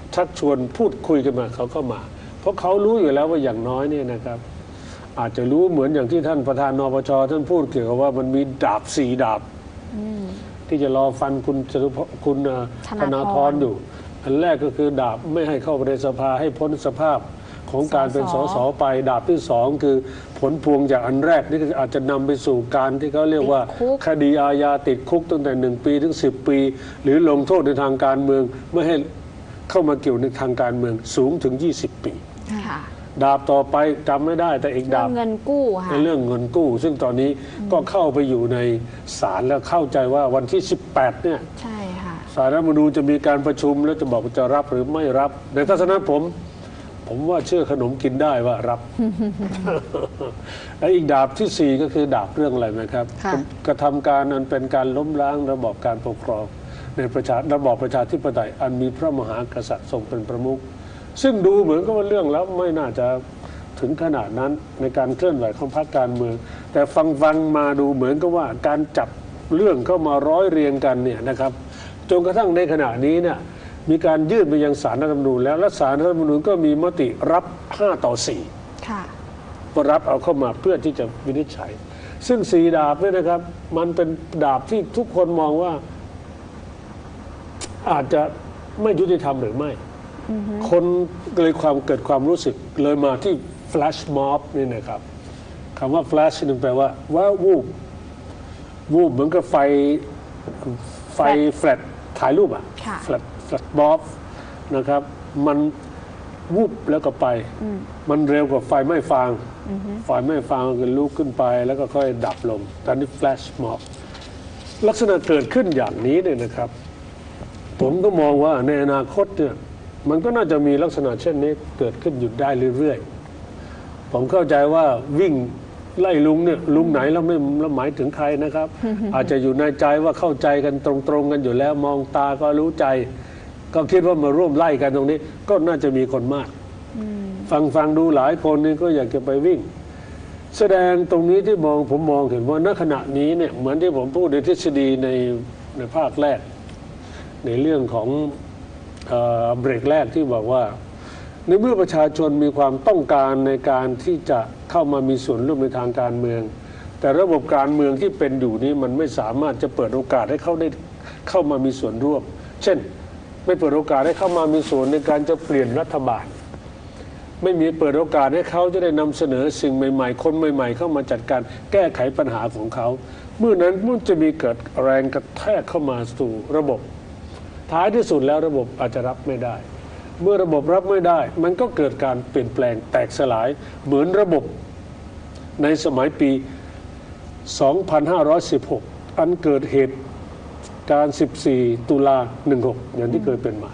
ชักชวนพูดคุยกันมาเขาก็มา เพราะเขารู้อยู่แล้วว่าอย่างน้อยเนี่ยนะครับ อาจจะรู้เหมือนอย่างที่ท่านประธานนปชท่านพูดเกี่ยวกับว่ามันมีดาบสี่ดาบที่จะรอฟันคุณจตุพรคุณธนาธรอยู่ อันแรกก็คือดาบไม่ให้เข้าไปในสภาให้พ้นสภาพของการเป็นสสไปดาบที่สองคือผลพวงจากอันแรกนี่อาจจะนำไปสู่การที่เขาเรียกว่าคดีอาญาติดคุกตั้งแต่หนึ่งปีถึงสิบปี หรือลงโทษในทางการเมืองไม่ให้เข้ามาเกี่ยวในทางการเมืองสูงถึงยี่สิบปีดาบต่อไปจำไม่ได้แต่อีกดาบเงินกู้ค่ะในเรื่องเงินกู้ ซึ่งตอนนี้ก็เข้าไปอยู่ในศาลแล้วเข้าใจว่าวันที่สิบแปดเนี่ยใช่ค่ะศาลรัฐธรรมนูญจะมีการประชุมแล้วจะบอกว่าจะรับหรือไม่รับในทัศนะผมผมว่าเชื่อขนมกินได้ว่ารับ และอีกดาบที่สี่ก็คือดาบเรื่องอะไรไหมครับ กระทำการนั้นเป็นการล้มล้างระบอบการปกครองในประชาระบอบประชาธิปไตยอันมีพระมหากษัตริย์ทรงเป็นประมุขซึ่งดูเหมือนกับว่าเรื่องแล้วไม่น่าจะถึงขนาดนั้นในการเคลื่อนไหวของพรรคการเมืองแต่ฟังฟังมาดูเหมือนกับว่าการจับเรื่องเข้ามาร้อยเรียงกันเนี่ยนะครับจนกระทั่งในขณะนี้เนี่ยมีการยื่นไปยังศาลรัฐธรรมนูญแล้วและศาลรัฐธรรมนูญก็มีมติรับห้าต่อสี่ค่ะก็รับเอาเข้ามาเพื่อที่จะวินิจฉัยซึ่งสี่ดาบเนี่ยนะครับมันเป็นดาบที่ทุกคนมองว่าอาจจะไม่ยุติธรรมหรือไม่คนเลยความเกิดความรู้สึกเลยมาที่ flash mob นี่นะครับคำว่า flash นึงแปลว่าว่าวูบวูบเหมือนกับไฟไฟแฟลชถ่ายรูปอะแฟลชแฟลชม็อบนะครับมันวูบแล้วก็ไปมันเร็วกว่าไฟไหม้ฟางไฟไหม้ฟางก็ลุกขึ้นไปแล้วก็ค่อยดับลงตอนนี้ flash mob ลักษณะเกิดขึ้นอย่างนี้เนี่ยนะครับผมก็มองว่าในอนาคตเนี่ยมันก็น่าจะมีลักษณะเช่นนี้เกิดขึ้นอยู่ได้เรื่อยๆผมเข้าใจว่าวิ่งไล่ลุงเนี่ยลุงไหนแล้วไม่แล้วหมายถึงใครนะครับ อาจจะอยู่ในใจว่าเข้าใจกันตรงๆกันอยู่แล้วมองตาก็รู้ใจก็คิดว่ามาร่วมไล่กันตรงนี้ก็น่าจะมีคนมากฟังฟังดูหลายคนนี่ก็อยากจะไปวิ่งแสดงตรงนี้ที่มองผมมองเห็นว่าณขณะนี้เนี่ยเหมือนที่ผมพูดในทฤษฎีในในภาคแรกในเรื่องของเอ่อเบรกแรกที่บอกว่าในเมื่อประชาชนมีความต้องการในการที่จะเข้ามามีส่วนร่วมในทางการเมืองแต่ระบบการเมืองที่เป็นอยู่นี้มันไม่สามารถจะเปิดโอกาสให้เขาได้เข้ามามีส่วนร่วมเช่นไม่เปิดโอกาสให้เข้ามามีส่วนในการจะเปลี่ยนรัฐบาลไม่มีเปิดโอกาสให้เขาจะได้นำเสนอสิ่งใหม่ๆคนใหม่ๆเข้ามาจัดการแก้ไขปัญหาของเขาเมื่อนั้นมันจะมีเกิดแรงกระแทกเข้ามาสู่ระบบท้ายที่สุดแล้วระบบอาจจะรับไม่ได้เมื่อระบบรับไม่ได้มันก็เกิดการเปลี่ยนแปลงแตกสลายเหมือนระบบในสมัยปีสองพันห้าร้อยสิบหกอันเกิดเหตุการสิบสี่ตุลาหนึ่งหกอย่างที่เคยเป็นมา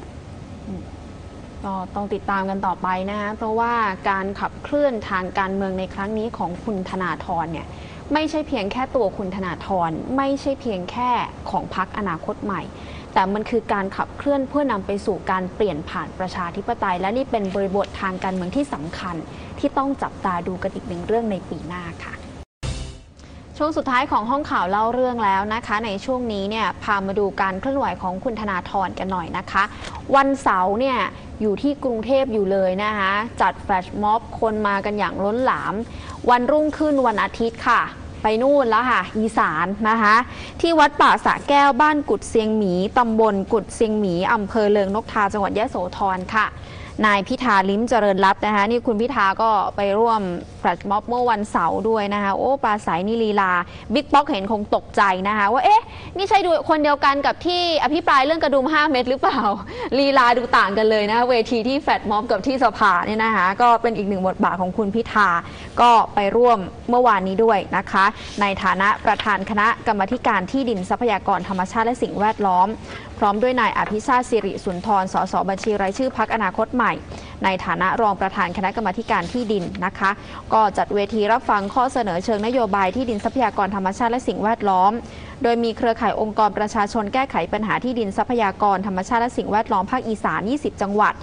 ก็ต้องติดตามกันต่อไปนะคะเพราะว่าการขับเคลื่อนทางการเมืองในครั้งนี้ของคุณธนาธรเนี่ยไม่ใช่เพียงแค่ตัวคุณธนาธรไม่ใช่เพียงแค่ของพรรคอนาคตใหม่แต่มันคือการขับเคลื่อนเพื่อนำไปสู่การเปลี่ยนผ่านประชาธิปไตยและนี่เป็นบริบททางการเมืองที่สำคัญที่ต้องจับตาดูกันอีกหนึ่งเรื่องในปีหน้าค่ะช่วงสุดท้ายของห้องข่าวเล่าเรื่องแล้วนะคะในช่วงนี้เนี่ยพามาดูการเคลื่อนไหวของคุณธนาธรกันหน่อยนะคะวันเสาร์เนี่ยอยู่ที่กรุงเทพอยู่เลยนะคะจัดแฟลชม็อบคนมากันอย่างล้นหลามวันรุ่งขึ้นวันอาทิตย์ค่ะไปนู่นแล้วค่ะอีสานนะคะที่วัดป่าสระแก้วบ้านกุดเซียงหมีตำบลกุดเซียงหมีอำเภอเลิงนกทาจังหวัดยะโสธรค่ะนายพิธาลิ้มเจริญรัตน์นะคะนี่คุณพิธาก็ไปร่วมแฟลชม็อบเมื่อวันเสาร์ด้วยนะคะโอ้ปราศัยนี่ลีลาบิ๊กป๊อกเห็นคงตกใจนะคะว่าเอ๊ะนี่ใช่ดูคนเดียวกันกับที่อภิปรายเรื่องกระดุมห้าเม็ดหรือเปล่าลีลาดูต่างกันเลยนะเวทีที่แฟลชม็อบกับที่สภาเนี่ยนะคะก็เป็นอีกหนึ่งบทบาทของคุณพิธาก็ไปร่วมเมื่อวานนี้ด้วยนะคะในฐานะประธานคณะกรรมาธิการที่ดินทรัพยากรธรรมชาติและสิ่งแวดล้อมพร้อมด้วยนายอภิชาติสิริสุนทรสสบัญชีรายชื่อพรรคอนาคตใหม่ในฐานะรองประธานคณะกรรมาธิการที่ดินนะคะก็จัดเวทีรับฟังข้อเสนอเชิงนโยบายที่ดินทรัพยากรธรรมชาติและสิ่งแวดล้อมโดยมีเครือข่ายองค์กรประชาชนแก้ไขปัญหาที่ดินทรัพยากรธรรมชาติและสิ่งแวดล้อมภาคอีสานยี่สิบจังหวัด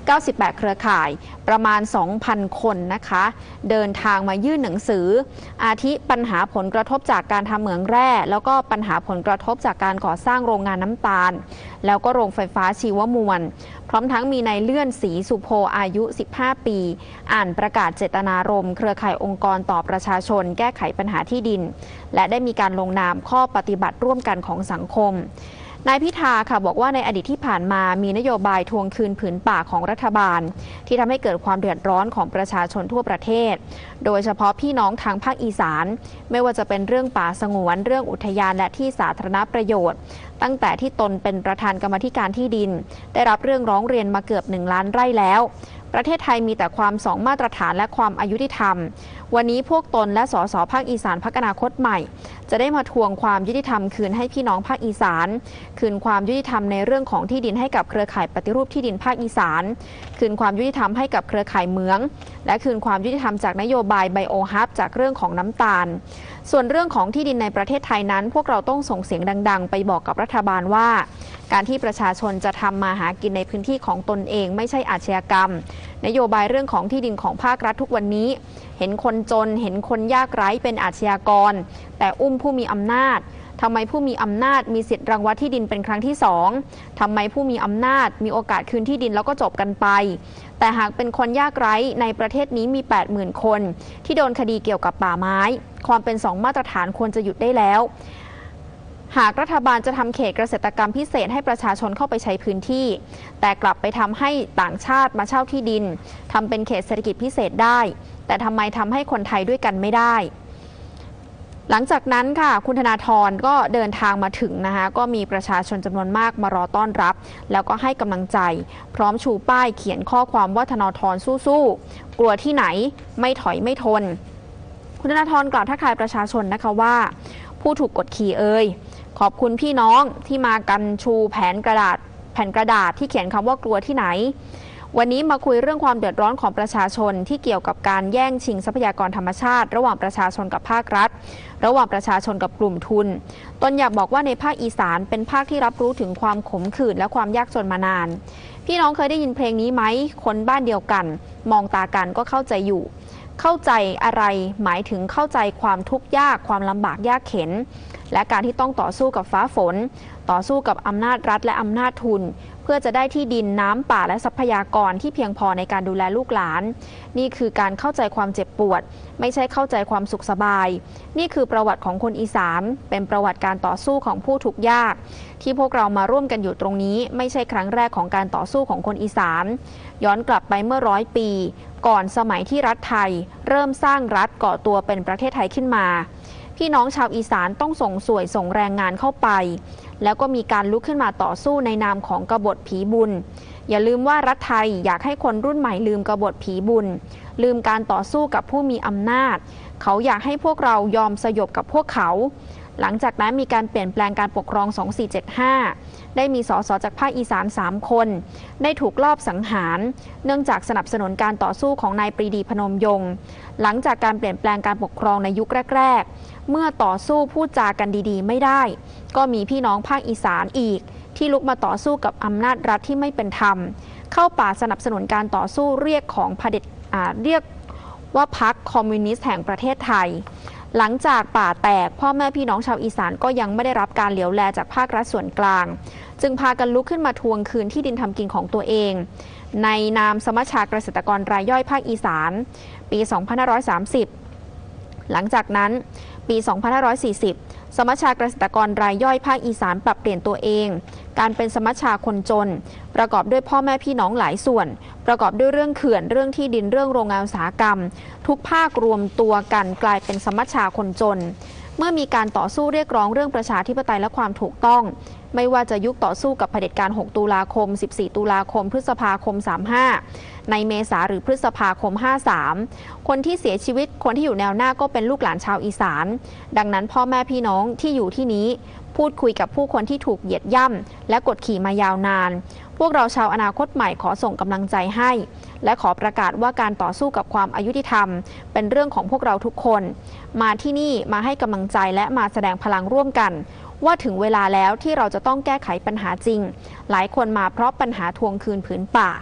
เก้าสิบแปด เครือข่ายประมาณ สองพัน คนนะคะเดินทางมายื่นหนังสืออาทิปัญหาผลกระทบจากการทำเหมืองแร่แล้วก็ปัญหาผลกระทบจากการก่อสร้างโรงงานน้ำตาลแล้วก็โรงไฟฟ้าชีวมวลพร้อมทั้งมีนายเลื่อนศรีสุโพอายุสิบห้าปีอ่านประกาศเจตนารมณ์เครือข่ายองค์กรต่อประชาชนแก้ไขปัญหาที่ดินและได้มีการลงนามข้อปฏิบัติร่วมกันของสังคมนายพิธาค่ะบอกว่าในอดีตที่ผ่านมามีนโยบายทวงคืนผืนป่าของรัฐบาลที่ทำให้เกิดความเดือดร้อนของประชาชนทั่วประเทศโดยเฉพาะพี่น้องทางภาคอีสานไม่ว่าจะเป็นเรื่องป่าสงวนเรื่องอุทยานและที่สาธารณประโยชน์ตั้งแต่ที่ตนเป็นประธานกรรมาธิการที่ดินได้รับเรื่องร้องเรียนมาเกือบหนึ่งล้านไร่แล้วประเทศไทยมีแต่ความสองมาตรฐานและความอายุติธรรมวันนี้พวกตนและสสภาคอีสานพรรคอนาคตใหม่จะได้มาทวงความยุติธรรมคืนให้พี่น้องภาคอีสานคืนความยุติธรรมในเรื่องของที่ดินให้กับเครือข่ายปฏิรูปที่ดินภาคอีสานคืนความยุติธรรมให้กับเครือข่ายเมืองและคืนความยุติธรรมจากนโยบายไบโอฮับจากเรื่องของน้ำตาลส่วนเรื่องของที่ดินในประเทศไทยนั้นพวกเราต้องส่งเสียงดังๆไปบอกกับรัฐบาลว่าการที่ประชาชนจะทำมาหากินในพื้นที่ของตนเองไม่ใช่อาชญากรรมนโยบายเรื่องของที่ดินของภาครัฐทุกวันนี้เห็นคนจนเห็นคนยากไร้เป็นอาชญากรแต่อุ้มผู้มีอำนาจทำไมผู้มีอำนาจมีสิทธิ์รังวัดที่ดินเป็นครั้งที่สองทำไมผู้มีอำนาจมีโอกาสคืนที่ดินแล้วก็จบกันไปแต่หากเป็นคนยากไร้ในประเทศนี้มี แปดหมื่น คนที่โดนคดีเกี่ยวกับป่าไม้ความเป็นสองมาตรฐานควรจะหยุดได้แล้วหากรัฐบาลจะทำเขตเกษตรกรรมพิเศษให้ประชาชนเข้าไปใช้พื้นที่แต่กลับไปทำให้ต่างชาติมาเช่าที่ดินทำเป็นเขตเศรษฐกิจพิเศษได้แต่ทำไมทำให้คนไทยด้วยกันไม่ได้หลังจากนั้นค่ะคุณธนาธรก็เดินทางมาถึงนะคะก็มีประชาชนจำนวนมากมารอต้อนรับแล้วก็ให้กำลังใจพร้อมชูป้ายเขียนข้อความว่าธนาธรสู้ๆกลัวที่ไหนไม่ถอยไม่ทนคุณธนาธรกล่าวทักทายประชาชนนะคะว่าผู้ถูกกดขี่เอ่ยขอบคุณพี่น้องที่มากันชูแผ่นกระดาษแผ่นกระดาษที่เขียนคำว่ากลัวที่ไหนวันนี้มาคุยเรื่องความเดือดร้อนของประชาชนที่เกี่ยวกับการแย่งชิงทรัพยากรธรรมชาติระหว่างประชาชนกับภาครัฐระหว่างประชาชนกับกลุ่มทุนตนอยากบอกว่าในภาคอีสานเป็นภาคที่รับรู้ถึงความขมขื่นและความยากจนมานานพี่น้องเคยได้ยินเพลงนี้ไหมคนบ้านเดียวกันมองตากันก็เข้าใจอยู่เข้าใจอะไรหมายถึงเข้าใจความทุกข์ยากความลำบากยากเข็ญและการที่ต้องต่อสู้กับฟ้าฝนต่อสู้กับอำนาจรัฐและอำนาจทุนเพื่อจะได้ที่ดินน้ำป่าและทรัพยากรที่เพียงพอในการดูแลลูกหลานนี่คือการเข้าใจความเจ็บปวดไม่ใช่เข้าใจความสุขสบายนี่คือประวัติของคนอีสานเป็นประวัติการต่อสู้ของผู้ทุกข์ยากที่พวกเรามาร่วมกันอยู่ตรงนี้ไม่ใช่ครั้งแรกของการต่อสู้ของคนอีสานย้อนกลับไปเมื่อร้อยปีก่อนสมัยที่รัฐไทยเริ่มสร้างรัฐก่อตัวเป็นประเทศไทยขึ้นมาพี่น้องชาวอีสานต้องส่งสวยส่งแรงงานเข้าไปแล้วก็มีการลุกขึ้นมาต่อสู้ในนามของกบฏผีบุญอย่าลืมว่ารัฐไทยอยากให้คนรุ่นใหม่ลืมกบฏผีบุญลืมการต่อสู้กับผู้มีอำนาจเขาอยากให้พวกเรายอมสยบกับพวกเขาหลังจากนั้นมีการเปลี่ยนแปลงการปกครองสองสี่เจ็ดห้าได้มีสสจากภาคอีสานสามคนได้ถูกลอบสังหารเนื่องจากสนับสนุนการต่อสู้ของนายปรีดีพนมยงค์หลังจากการเปลี่ยนแปลงการปกครองในยุคแรกๆเมื่อต่อสู้พูดจากันดีๆไม่ได้ก็มีพี่น้องภาคอีสานอีกที่ลุกมาต่อสู้กับอำนาจรัฐที่ไม่เป็นธรรมเข้าป่าสนับสนุนการต่อสู้เรียกของเผด็จอ่าเรียกว่าพรรคคอมมิวนิสต์แห่งประเทศไทยหลังจากป่าแตกพ่อแม่พี่น้องชาวอีสานก็ยังไม่ได้รับการเหลียวแลจากภาครัฐส่วนกลางจึงพากันลุกขึ้นมาทวงคืนที่ดินทำกินของตัวเองในนามสมัชชาเกษตรกรรายย่อยภาคอีสานปีสองพันห้าร้อยสามสิบหลังจากนั้นปีสองพันห้าร้อยสี่สิบสมัชชาเกษตรกรรายย่อยภาคอีสานปรับเปลี่ยนตัวเองการเป็นสมัชชาคนจนประกอบด้วยพ่อแม่พี่น้องหลายส่วนประกอบด้วยเรื่องเขื่อนเรื่องที่ดินเรื่องโรงงานอุตสาหกรรมทุกภาครวมตัวกันกลายเป็นสมัชชาคนจนเมื่อมีการต่อสู้เรียกร้องเรื่องประชาธิปไตยและความถูกต้องไม่ว่าจะยุคต่อสู้กับเผด็จการหกตุลาคมสิบสี่ตุลาคมพฤษภาคมสามสิบห้าในเมษาหรือพฤษภาคมห้าสิบสามคนที่เสียชีวิตคนที่อยู่แนวหน้าก็เป็นลูกหลานชาวอีสานดังนั้นพ่อแม่พี่น้องที่อยู่ที่นี้พูดคุยกับผู้คนที่ถูกเหยียดย่ำและกดขี่มายาวนานพวกเราชาวอนาคตใหม่ขอส่งกำลังใจให้และขอประกาศว่าการต่อสู้กับความอายุติธรรมเป็นเรื่องของพวกเราทุกคนมาที่นี่มาให้กำลังใจและมาแสดงพลังร่วมกันว่าถึงเวลาแล้วที่เราจะต้องแก้ไขปัญหาจริงหลายคนมาเพราะปัญหาทวงคืนผืนป่า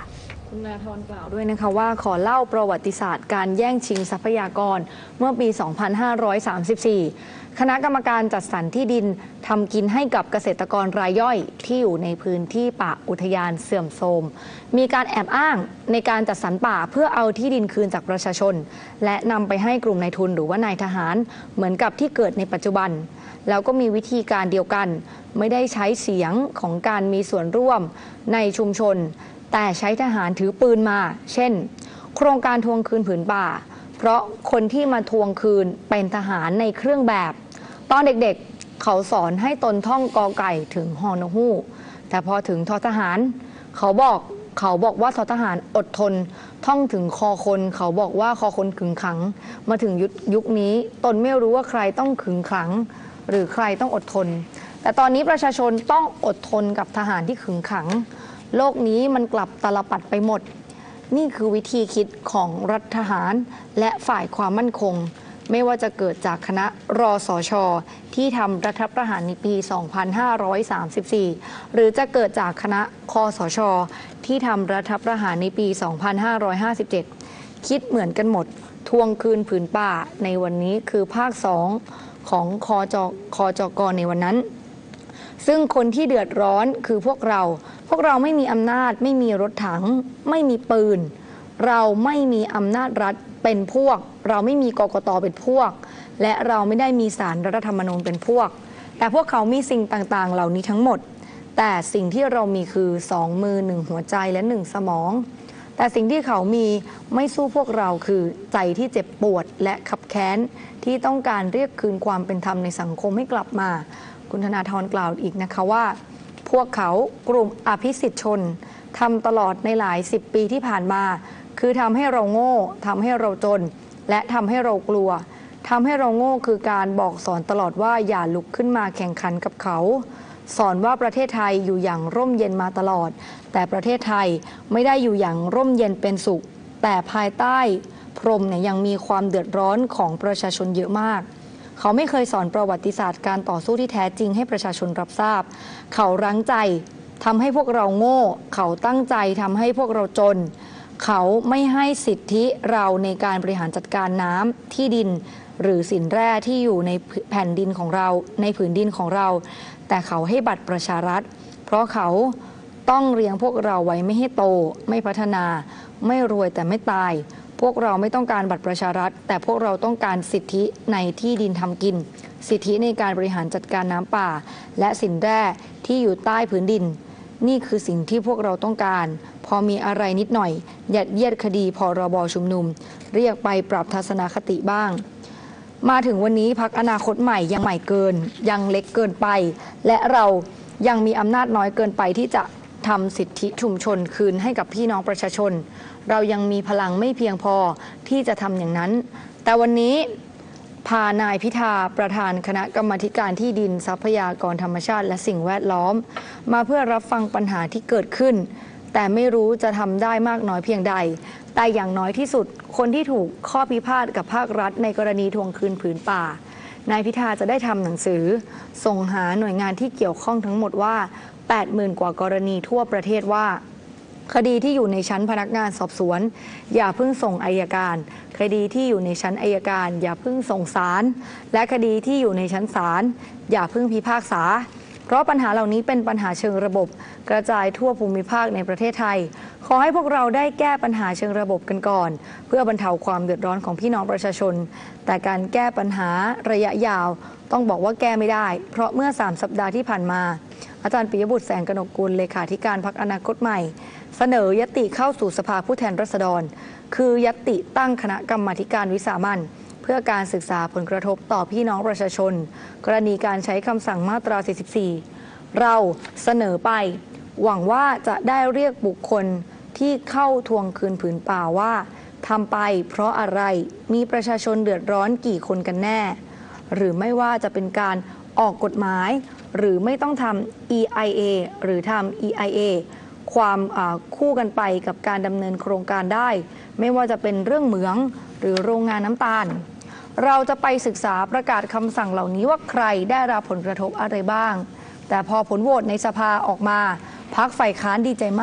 คุณธนาธรกล่าวด้วยนะคะว่าขอเล่าประวัติศาสตร์การแย่งชิงทรัพยากรเมื่อปี สองพันห้าร้อยสามสิบสี่ คณะกรรมการจัดสรรที่ดินทำกินให้กับเกษตรกรรายย่อยที่อยู่ในพื้นที่ป่าอุทยานเสื่อมโทรมมีการแอบอ้างในการจัดสรรป่าเพื่อเอาที่ดินคืนจากประชาชนและนำไปให้กลุ่มนายทุนหรือว่านายทหารเหมือนกับที่เกิดในปัจจุบันแล้วก็มีวิธีการเดียวกันไม่ได้ใช้เสียงของการมีส่วนร่วมในชุมชนแต่ใช้ทหารถือปืนมาเช่นโครงการทวงคืนผืนป่าเพราะคนที่มาทวงคืนเป็นทหารในเครื่องแบบตอนเด็กๆเขาสอนให้ตนท่องกอไก่ถึงฮอนอฮู้แต่พอถึงทอทหารเขาบอกเขาบอกว่าทอทหารอดทนท่องถึงคอคนเขาบอกว่าคอคนขึงขังมาถึงยุคยุคนี้ตนไม่รู้ว่าใครต้องขึงขังหรือใครต้องอดทนแต่ตอนนี้ประชาชนต้องอดทนกับทหารที่ขึงขังโลกนี้มันกลับตาลปัดไปหมดนี่คือวิธีคิดของรัฐทหารและฝ่ายความมั่นคงไม่ว่าจะเกิดจากคณะรสช.ที่ทำรัฐประหารในปี สองพันห้าร้อยสามสิบสี่ หรือจะเกิดจากคณะคสช.ที่ทำรัฐประหารในปี สองพันห้าร้อยห้าสิบเจ็ด คิดเหมือนกันหมดทวงคืนผืนป่าในวันนี้คือภาคสองของคจคจกในวันนั้นซึ่งคนที่เดือดร้อนคือพวกเราพวกเราไม่มีอำนาจไม่มีรถถังไม่มีปืนเราไม่มีอำนาจรัฐเป็นพวกเราไม่มีกกตเป็นพวกและเราไม่ได้มีศาลรัฐธรรมนูญเป็นพวกแต่พวกเขามีสิ่งต่างๆเหล่านี้ทั้งหมดแต่สิ่งที่เรามีคือสองมือหนึ่งหัวใจและหนึ่งสมองแต่สิ่งที่เขามีไม่สู้พวกเราคือใจที่เจ็บปวดและขับแค้นที่ต้องการเรียกคืนความเป็นธรรมในสังคมให้กลับมาคุณธนาธรกล่าวอีกนะคะว่าพวกเขากลุ่มอภิสิทธิชนทำตลอดในหลายสิบปีที่ผ่านมาคือทำให้เราโง่ทำให้เราจนและทำให้เรากลัวทำให้เราโง่คือการบอกสอนตลอดว่าอย่าลุกขึ้นมาแข่งขันกับเขาสอนว่าประเทศไทยอยู่อย่างร่มเย็นมาตลอดแต่ประเทศไทยไม่ได้อยู่อย่างร่มเย็นเป็นสุขแต่ภายใต้พรมเนี่ยยังมีความเดือดร้อนของประชาชนเยอะมากเขาไม่เคยสอนประวัติศาสตร์การต่อสู้ที่แท้จริงให้ประชาชนรับทราบเขารั้งใจทำให้พวกเราโง่เขาตั้งใจทำให้พวกเราจนเขาไม่ให้สิทธิเราในการบริหารจัดการน้ำที่ดินหรือสินแร่ที่อยู่ในแผ่นดินของเราในผืนดินของเราแต่เขาให้บัตรประชารัฐเพราะเขาต้องเลี้ยงพวกเราไว้ไม่ให้โตไม่พัฒนาไม่รวยแต่ไม่ตายพวกเราไม่ต้องการบัตรประชารัฐแต่พวกเราต้องการสิทธิในที่ดินทำกินสิทธิในการบริหารจัดการน้ำป่าและสินแร่ที่อยู่ใต้ผืนดินนี่คือสิ่งที่พวกเราต้องการพอมีอะไรนิดหน่อยยัดเยียดคดีพรบชุมนุมเรียกไปปรับทัศนคติบ้างมาถึงวันนี้พรรคอนาคตใหม่ยังใหม่เกินยังเล็กเกินไปและเรายังมีอำนาจน้อยเกินไปที่จะทำสิทธิชุมชนคืนให้กับพี่น้องประชาชนเรายังมีพลังไม่เพียงพอที่จะทำอย่างนั้นแต่วันนี้พานายพิธาประธานคณะกรรมาธิการที่ดินทรัพยากรธรรมชาติและสิ่งแวดล้อมมาเพื่อรับฟังปัญหาที่เกิดขึ้นแต่ไม่รู้จะทำได้มากน้อยเพียงใดแต่อย่างน้อยที่สุดคนที่ถูกข้อพิพาทกับภาครัฐในกรณีทวงคืนผืนป่านายพิธาจะได้ทำหนังสือส่งหาหน่วยงานที่เกี่ยวข้องทั้งหมดว่า แปดหมื่น กว่ากรณีทั่วประเทศว่าคดีที่อยู่ในชั้นพนักงานสอบสวนอย่าเพิ่งส่งอัยการคดีที่อยู่ในชั้นอัยการอย่าเพิ่งส่งศาลและคดีที่อยู่ในชั้นศาลอย่าเพิ่งพิพากษาเพราะปัญหาเหล่านี้เป็นปัญหาเชิงระบบกระจายทั่วภูมิภาคในประเทศไทยขอให้พวกเราได้แก้ปัญหาเชิงระบบกันก่อนเพื่อบรรเทาความเดือดร้อนของพี่น้องประชาชนแต่การแก้ปัญหาระยะยาวต้องบอกว่าแก้ไม่ได้เพราะเมื่อสามสัปดาห์ที่ผ่านมาอาจารย์ปิยบุตรแสงกนกกุลเลขาธิการพรรคอนาคตใหม่เสนอยติเข้าสู่สภาผู้แทนราษฎรคือยติตั้งคณะกรรมาธิการวิสามัญเพื่อการศึกษาผลกระทบต่อพี่น้องประชาชนกรณีการใช้คำสั่งมาตราสี่สิบสี่เราเสนอไปหวังว่าจะได้เรียกบุคคลที่เข้าทวงคืนผืนป่าว่าทำไปเพราะอะไรมีประชาชนเดือดร้อนกี่คนกันแน่หรือไม่ว่าจะเป็นการออกกฎหมายหรือไม่ต้องทำ อี ไอ เอ หรือทำ อี ไอ เอ ความคู่กันไปกับการดำเนินโครงการได้ไม่ว่าจะเป็นเรื่องเหมืองหรือโรงงานน้ำตาลเราจะไปศึกษาประกาศคำสั่งเหล่านี้ว่าใครได้รับผลกระทบอะไรบ้างแต่พอผลโหวตในสภาออกมาพรรคฝ่ายค้านดีใจมาก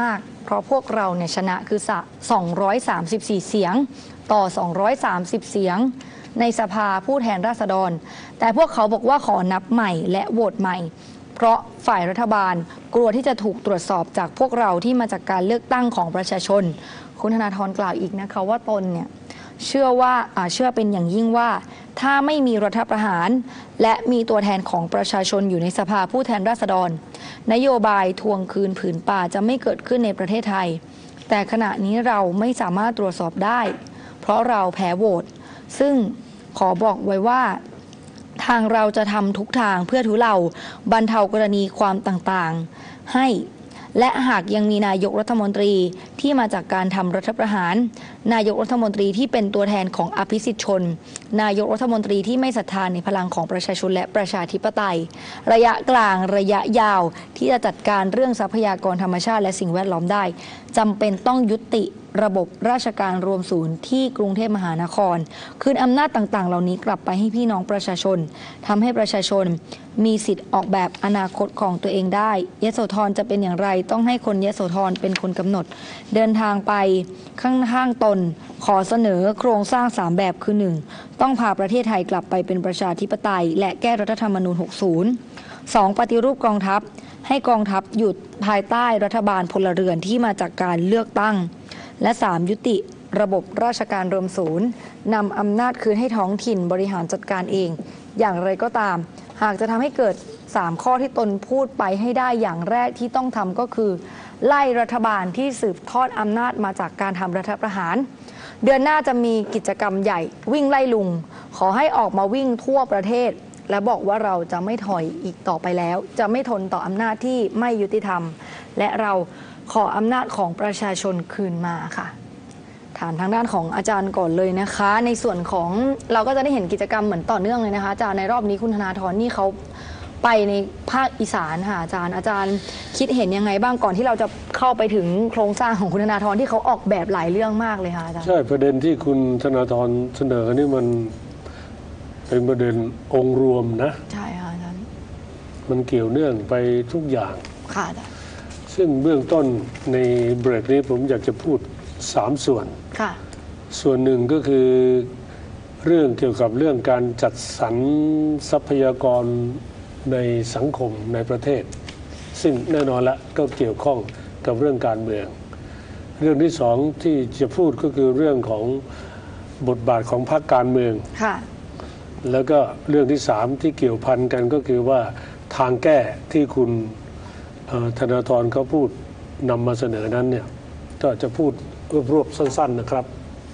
เพราะพวกเราเนี่ยชนะคือสองร้อยสามสิบสี่เสียงต่อสองร้อยสามสิบเสียงในสภาผู้แทนราษฎรแต่พวกเขาบอกว่าขอนับใหม่และโหวตใหม่เพราะฝ่ายรัฐบาลกลัวที่จะถูกตรวจสอบจากพวกเราที่มาจากการเลือกตั้งของประชาชนคุณธนาธรกล่าวอีกนะคะว่าตนเนี่ยเชื่อว่าเชื่อเป็นอย่างยิ่งว่าถ้าไม่มีรัฐประหารและมีตัวแทนของประชาชนอยู่ในสภาผู้แทนราษฎรนโยบายทวงคืนผืนป่าจะไม่เกิดขึ้นในประเทศไทยแต่ขณะนี้เราไม่สามารถตรวจสอบได้เพราะเราแพ้โหวตซึ่งขอบอกไว้ว่าทางเราจะทำทุกทางเพื่อทุเลาบรรเทากรณีความต่างๆให้และหากยังมีนายกรัฐมนตรีที่มาจากการทำรัฐประหารนายกรัฐมนตรีที่เป็นตัวแทนของอภิสิทธิชนนายกรัฐมนตรีที่ไม่ศรัทธาในพลังของประชาชนและประชาธิปไตยระยะกลางระยะยาวที่จะจัดการเรื่องทรัพยากรธรรมชาติและสิ่งแวดล้อมได้จำเป็นต้องยุติระบบราชการรวมศูนย์ที่กรุงเทพมหานครคืนอำนาจต่างๆเหล่านี้กลับไปให้พี่น้องประชาชนทำให้ประชาชนมีสิทธิ์ออกแบบอนาคตของตัวเองได้ยโสธรจะเป็นอย่างไรต้องให้คนยโสธรเป็นคนกำหนดเดินทางไปข้างๆตนขอเสนอโครงสร้างสามแบบคือ หนึ่ง ต้องพาประเทศไทยกลับไปเป็นประชาธิปไตยและแก้รัฐธรรมนูญหกสิบ สอง ปฏิรูปกองทัพให้กองทัพหยุดภายใต้รัฐบาลพลเรือนที่มาจากการเลือกตั้งและ สาม ยุติระบบราชการรวมศูนย์นำอำนาจคืนให้ท้องถิ่นบริหารจัดการเองอย่างไรก็ตามหากจะทำให้เกิดสามข้อที่ตนพูดไปให้ได้อย่างแรกที่ต้องทำก็คือไล่รัฐบาลที่สืบทอดอำนาจมาจากการทำรัฐประหารเดือนหน้าจะมีกิจกรรมใหญ่วิ่งไล่ลุงขอให้ออกมาวิ่งทั่วประเทศและบอกว่าเราจะไม่ถอยอีกต่อไปแล้วจะไม่ทนต่ออำนาจที่ไม่ยุติธรรมและเราขออำนาจของประชาชนคืนมาค่ะถามทางด้านของอาจารย์ก่อนเลยนะคะในส่วนของเราก็จะได้เห็นกิจกรรมเหมือนต่อเนื่องเลยนะคะอาจารย์ในรอบนี้คุณธนาธรนี่เขาไปในภาคอีสานค่ะอาจารย์อาจารย์คิดเห็นยังไงบ้างก่อนที่เราจะเข้าไปถึงโครงสร้างของคุณธนาธรที่เขาออกแบบหลายเรื่องมากเลยค่ะอาจารย์ใช่ประเด็นที่คุณธนาธรเสนอนี่มันเป็นประเด็นองค์รวมนะใช่ค่ะอาจารย์มันเกี่ยวเนื่องไปทุกอย่างค่ะอาจารย์ซึ่งเบื้องต้นในเบรกนี้ผมอยากจะพูดสามส่วนค่ะส่วนหนึ่งก็คือเรื่องเกี่ยวกับเรื่องการจัดสรรทรัพยากรในสังคมในประเทศซึ่งแน่นอนละก็เกี่ยวข้องกับเรื่องการเมืองเรื่องที่สองที่จะพูดก็คือเรื่องของบทบาทของพรรคการเมืองค่ะแล้วก็เรื่องที่สามที่เกี่ยวพันกันก็คือว่าทางแก้ที่คุณธนาธรเขาพูดนำมาเสนอนั้นเนี่ยก็จะพูดรวบๆสั้นๆนะครับ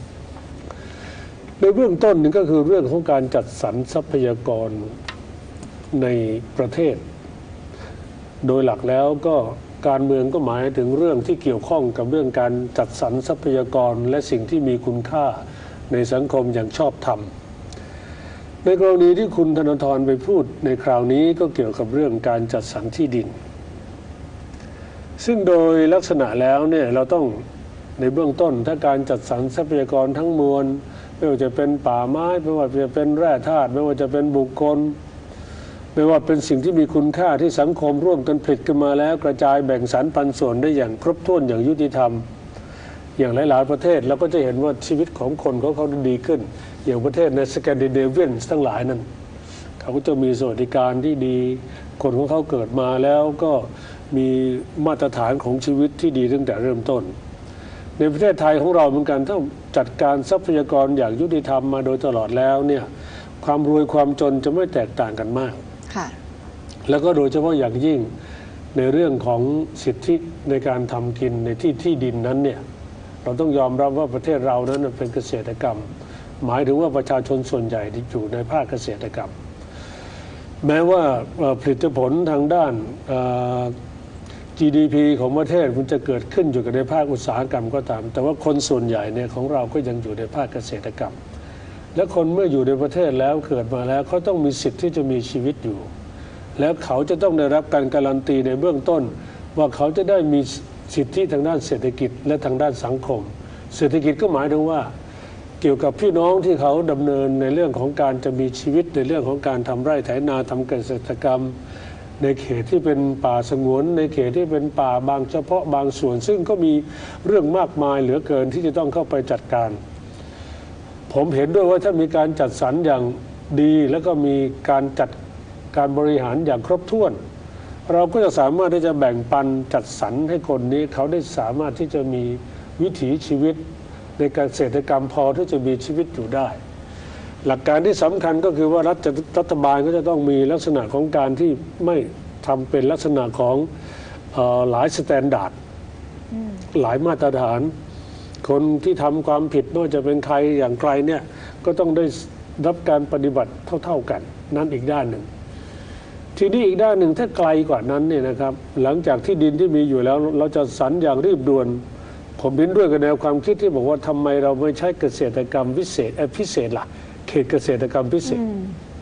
ในเบื้องต้นนึงก็คือเรื่องของการจัดสรรทรัพยากรในประเทศโดยหลักแล้วก็การเมืองก็หมายถึงเรื่องที่เกี่ยวข้องกับเรื่องการจัดสรรทรัพยากรและสิ่งที่มีคุณค่าในสังคมอย่างชอบธรรมในกรณีที่คุณธนาธรไปพูดในคราวนี้ก็เกี่ยวกับเรื่องการจัดสรรที่ดินซึ่งโดยลักษณะแล้วเนี่ยเราต้องในเบื้องต้นถ้าการจัดสรรทรัพยากรทั้งมวลไม่ว่าจะเป็นป่าไม้ไม่ว่าจะเป็นแร่ธาตุไม่ว่าจะเป็นบุคคลไม่ว่าเป็นสิ่งที่มีคุณค่าที่สังคมร่วมกันผลิตขึ้นมาแล้วกระจายแบ่งสรรปันส่วนได้อย่างครบถ้วนอย่างยุติธรรมอย่างหลายๆประเทศเราก็จะเห็นว่าชีวิตของคนเขาเขาดีขึ้นอย่างประเทศในสแกนดิเนเวียนทั้งหลายนั้นเขาก็จะมีสวัสดิการที่ดีคนของเขาเกิดมาแล้วก็มีมาตรฐานของชีวิตที่ดีตั้งแต่เริ่มต้นในประเทศไทยของเราเหมือนกันถ้าจัดการทรัพยากรอย่างยุติธรรมมาโดยตลอดแล้วเนี่ยความรวยความจนจะไม่แตกต่างกันมากแล้วก็โดยเฉพาะอย่างยิ่งในเรื่องของสิทธิในการทำกินในที่ที่ดินนั้นเนี่ยเราต้องยอมรับว่าประเทศเรานั้นเป็นเกษตรกรรมหมายถึงว่าประชาชนส่วนใหญ่ที่อยู่ในภาคเกษตรกรรมแม้ว่าผลิตผลทางด้าน จี ดี พี ของประเทศมันจะเกิดขึ้นอยู่กับในภาคอุตสาหกรรมก็ตามแต่ว่าคนส่วนใหญ่เนี่ยของเราก็ยังอยู่ในภาคเกษตรกรรมและคนเมื่ออยู่ในประเทศแล้วเกิดมาแล้วเขาต้องมีสิทธิ์ที่จะมีชีวิตอยู่แล้วเขาจะต้องได้รับการการันตีในเบื้องต้นว่าเขาจะได้มีสิทธิทางด้านเศรษฐกิจและทางด้านสังคมเศรษฐกิจก็หมายถึงว่าเกี่ยวกับพี่น้องที่เขาดำเนินในเรื่องของการจะมีชีวิตในเรื่องของการทำไร่ไถนาทำเกษตรกรรมในเขตที่เป็นป่าสงวนในเขตที่เป็นป่าบางเฉพาะบางส่วน ซึ่งก็มีเรื่องมากมายเหลือเกินที่จะต้องเข้าไปจัดการผมเห็นด้วยว่าถ้ามีการจัดสรรอย่างดีแล้วก็มีการจัดการบริหารอย่างครบถ้วนเราก็จะสามารถที่จะแบ่งปันจัดสรรให้คนนี้เขาได้สามารถที่จะมีวิถีชีวิตในการเกษตรกรรมพอที่จะมีชีวิตอยู่ได้หลักการที่สำคัญก็คือว่ารัฐรัฐบาลก็จะต้องมีลักษณะของการที่ไม่ทำเป็นลักษณะของเอ่อหลายสแตนดาร์ดหลายมาตรฐานคนที่ทำความผิดไม่ว่าจะเป็นใครอย่างไกลเนี่ยก็ต้องได้รับการปฏิบัติเท่าๆกันนั่นอีกด้านหนึ่งทีนี้อีกด้านหนึ่งถ้าไกลกว่านั้นเนี่ยนะครับหลังจากที่ดินที่มีอยู่แล้วเราจะสรรอย่างรีบด่วนผมเห็นด้วยกับแนวความคิดที่บอกว่าทำไมเราไม่ใช้เกษตรกรรมพิเศษเอ่อพิเศษล่ะเขตเกษตรกรรมพิเศษ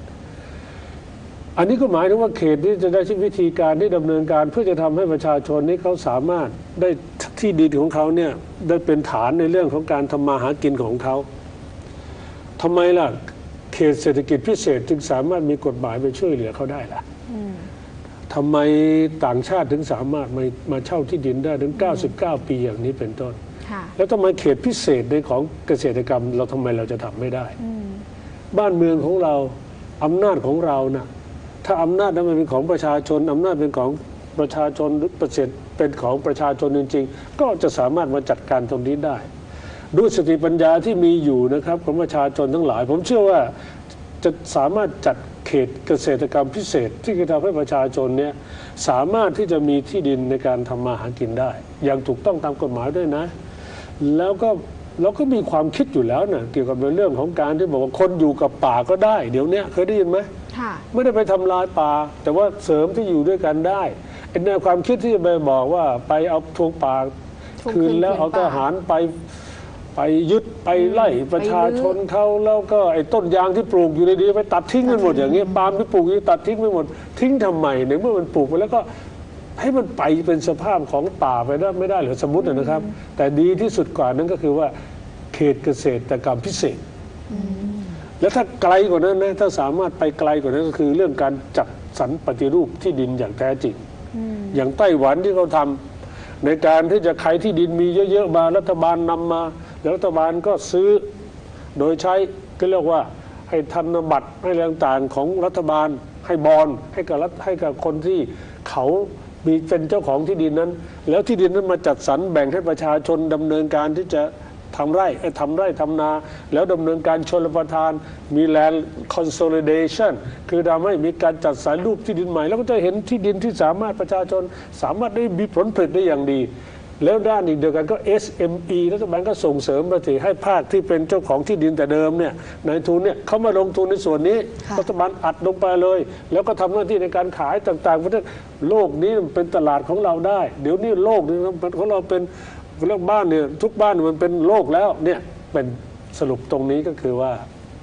อันนี้ก็หมายถึงว่าเขตนี้จะได้ใช้วิธีการที่ดำเนินการเพื่อจะทำให้ประชาชนนี้เขาสามารถได้ที่ดินของเขาเนี่ยได้เป็นฐานในเรื่องของการทำมาหากินของเขาทำไมล่ะเขตเศรษฐกิจพิเศษจึงสามารถมีกฎหมายไปช่วยเหลือเขาได้ล่ะทำไมต่างชาติถึงสามารถมามาเช่าที่ดินได้ถึงเก้าสิบเก้าปีอย่างนี้เป็นต้นแล้วทำไมเขตพิเศษในของเกษตรกรรมเราทำไมเราจะทำไม่ได้บ้านเมืองของเราอำนาจของเรานะถ้าอำนาจนั้นมันเป็นของประชาชนอำนาจเป็นของประชาชนหรือประเสริฐเป็นของประชาชนจริงๆก็จะสามารถมาจัดการตรงนี้ได้ด้วยสติปัญญาที่มีอยู่นะครับของประชาชนทั้งหลายผมเชื่อว่าจะสามารถจัดเขตเกษตรกรรมพิเศษที่จะทำให้ประชาชนเนี่ยสามารถที่จะมีที่ดินในการทำมาหากินได้อย่างถูกต้องตามกฎหมายด้วยนะแล้วก็เราก็มีความคิดอยู่แล้วนะเกี่ยวกับเรื่องของการที่บอกว่าคนอยู่กับป่าก็ได้เดี๋ยวนี้เคยได้ยินไหมไม่ได้ไปทำลายป่าแต่ว่าเสริมที่อยู่ด้วยกันได้ไอ้แนวความคิดที่จะไปบอกว่าไปเอาทวงป่าคืนแล้วเอาทหารไปไปยึดไปไล่ประชาชนเขาแล้วก็ไอ้ต้นยางที่ปลูกอยู่ดีๆไปตัดทิ้งกันหมดอย่างนี้ปาล์มที่ปลูกอยู่ตัดทิ้งไปหมดทิ้งทำไมในเมื่อมันปลูกไปแล้วก็ให้มันไปเป็นสภาพของป่าไปได้ไม่ได้หรือสมมตินะครับแต่ดีที่สุดกว่านั้นก็คือว่าเขตเกษตรกรรมพิเศษแล้วถ้าไกลกว่านั้นนะถ้าสามารถไปไกลกว่านั้นก็คือเรื่องการจัดสรรปฏิรูปที่ดินอย่างแท้จริงอย่างไต้หวันที่เขาทำในการที่จะใครที่ดินมีเยอะๆมารัฐบาลนำมาแล้วรัฐบาลก็ซื้อโดยใช้ก็เรียกว่าให้ธนบัตรให้แรงต่างของรัฐบาลให้บอนให้กับรัฐให้กับคนที่เขามีเป็นเจ้าของที่ดินนั้นแล้วที่ดินนั้นมาจัดสรรแบ่งให้ประชาชนดำเนินการที่จะทำไร่ทำไร่ทำนาแล้วดำเนินการชลประทานมี land consolidation คือทำให้มีการจัดสรรรูปที่ดินใหม่แล้วก็จะเห็นที่ดินที่สามารถประชาชนสามารถได้มีผลผลิตได้อย่างดีแล้วด้านอีกเดียวกันก็ เอส เอ็ม อี รัฐบาลก็ส่งเสริมไปถึงให้ภาคที่เป็นเจ้าของที่ดินแต่เดิมเนี่ยนายทุนเนี่ยเขามาลงทุนในส่วนนี้รัฐบาลอัดลงไปเลยแล้วก็ทำหน้าที่ในการขายต่างๆเพราะว่าโลกนี้เป็นตลาดของเราได้เดี๋ยวนี้โลกนี้ของเราเป็นเรื่องบ้านเนี่ยทุกบ้านมันเป็นโลกแล้วเนี่ยเป็นสรุปตรงนี้ก็คือว่า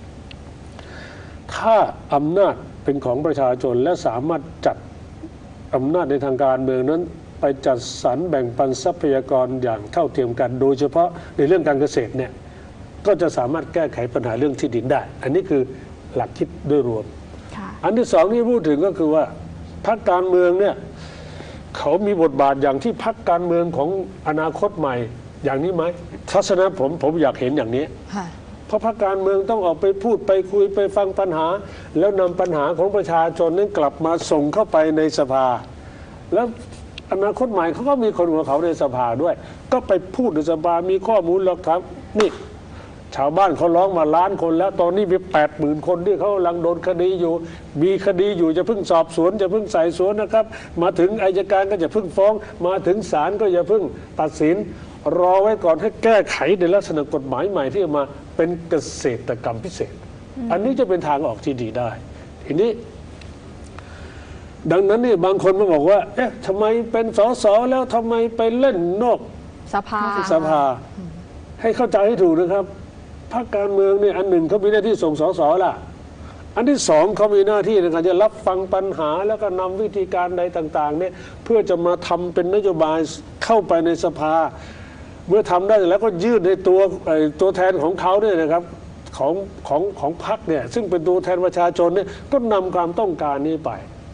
ถ้าอำนาจเป็นของประชาชนและสามารถจัดอำนาจในทางการเมืองนั้นไปจัดสรรแบ่งปันทรัพยากรอย่างเท่าเทียมกันโดยเฉพาะในเรื่องการเกษตรเนี่ยก็จะสามารถแก้ไขปัญหาเรื่องที่ดินได้อันนี้คือหลักคิดโดยรวมอันที่สองที่พูดถึงก็คือว่าพรรคการเมืองเนี่ยเขามีบทบาทอย่างที่พรรคการเมืองของอนาคตใหม่อย่างนี้ไหมทัศนะผมผมอยากเห็นอย่างนี้เพราะพรรคการเมืองต้องออกไปพูดไปคุยไปฟังปัญหาแล้วนำปัญหาของประชาชนนั้นกลับมาส่งเข้าไปในสภาแล้วอนาคตใหม่เขาก็มีคนของเขาในสภาด้วยก็ไปพูดในสภามีข้อมูลหลักฐานนี่ชาวบ้านเขาร้องมาล้านคนแล้วตอนนี้มีแปดหมื่นคนที่เขากำลังโดนคดีอยู่มีคดีอยู่จะเพิ่งสอบสวนจะเพิ่งไต่สวนนะครับมาถึงอัยการก็จะเพิ่งฟ้องมาถึงศาลก็จะเพิ่งตัดสินรอไว้ก่อนให้แก้ไขในลักษณะกฎหมายใหม่ที่มาเป็นเกษตรกรรมพิเศษอันนี้จะเป็นทางออกที่ดีได้ทีนี้ดังนั้นนี่บางคนมาบอกว่าเอ๊ะทำไมเป็นสสแล้วทำไมไปเล่นนอกสภาสภาให้เข้าใจให้ถูกนะครับพรรคการเมืองเนี่ยอันหนึ่งเขามีหน้าที่ส่งสสล่ะอันที่สองเขามีหน้าที่ในการจะรับฟังปัญหาแล้วก็นำวิธีการใดต่างๆเนี่ยเพื่อจะมาทำเป็นนโยบายเข้าไปในสภาเมื่อทำได้แล้วก็ยื่นในตัวตัวแทนของเขาเนี่ยนะครับของของของพรรคเนี่ยซึ่งเป็นตัวแทนประชาชนเนี่ยก็นำความต้องการนี้ไป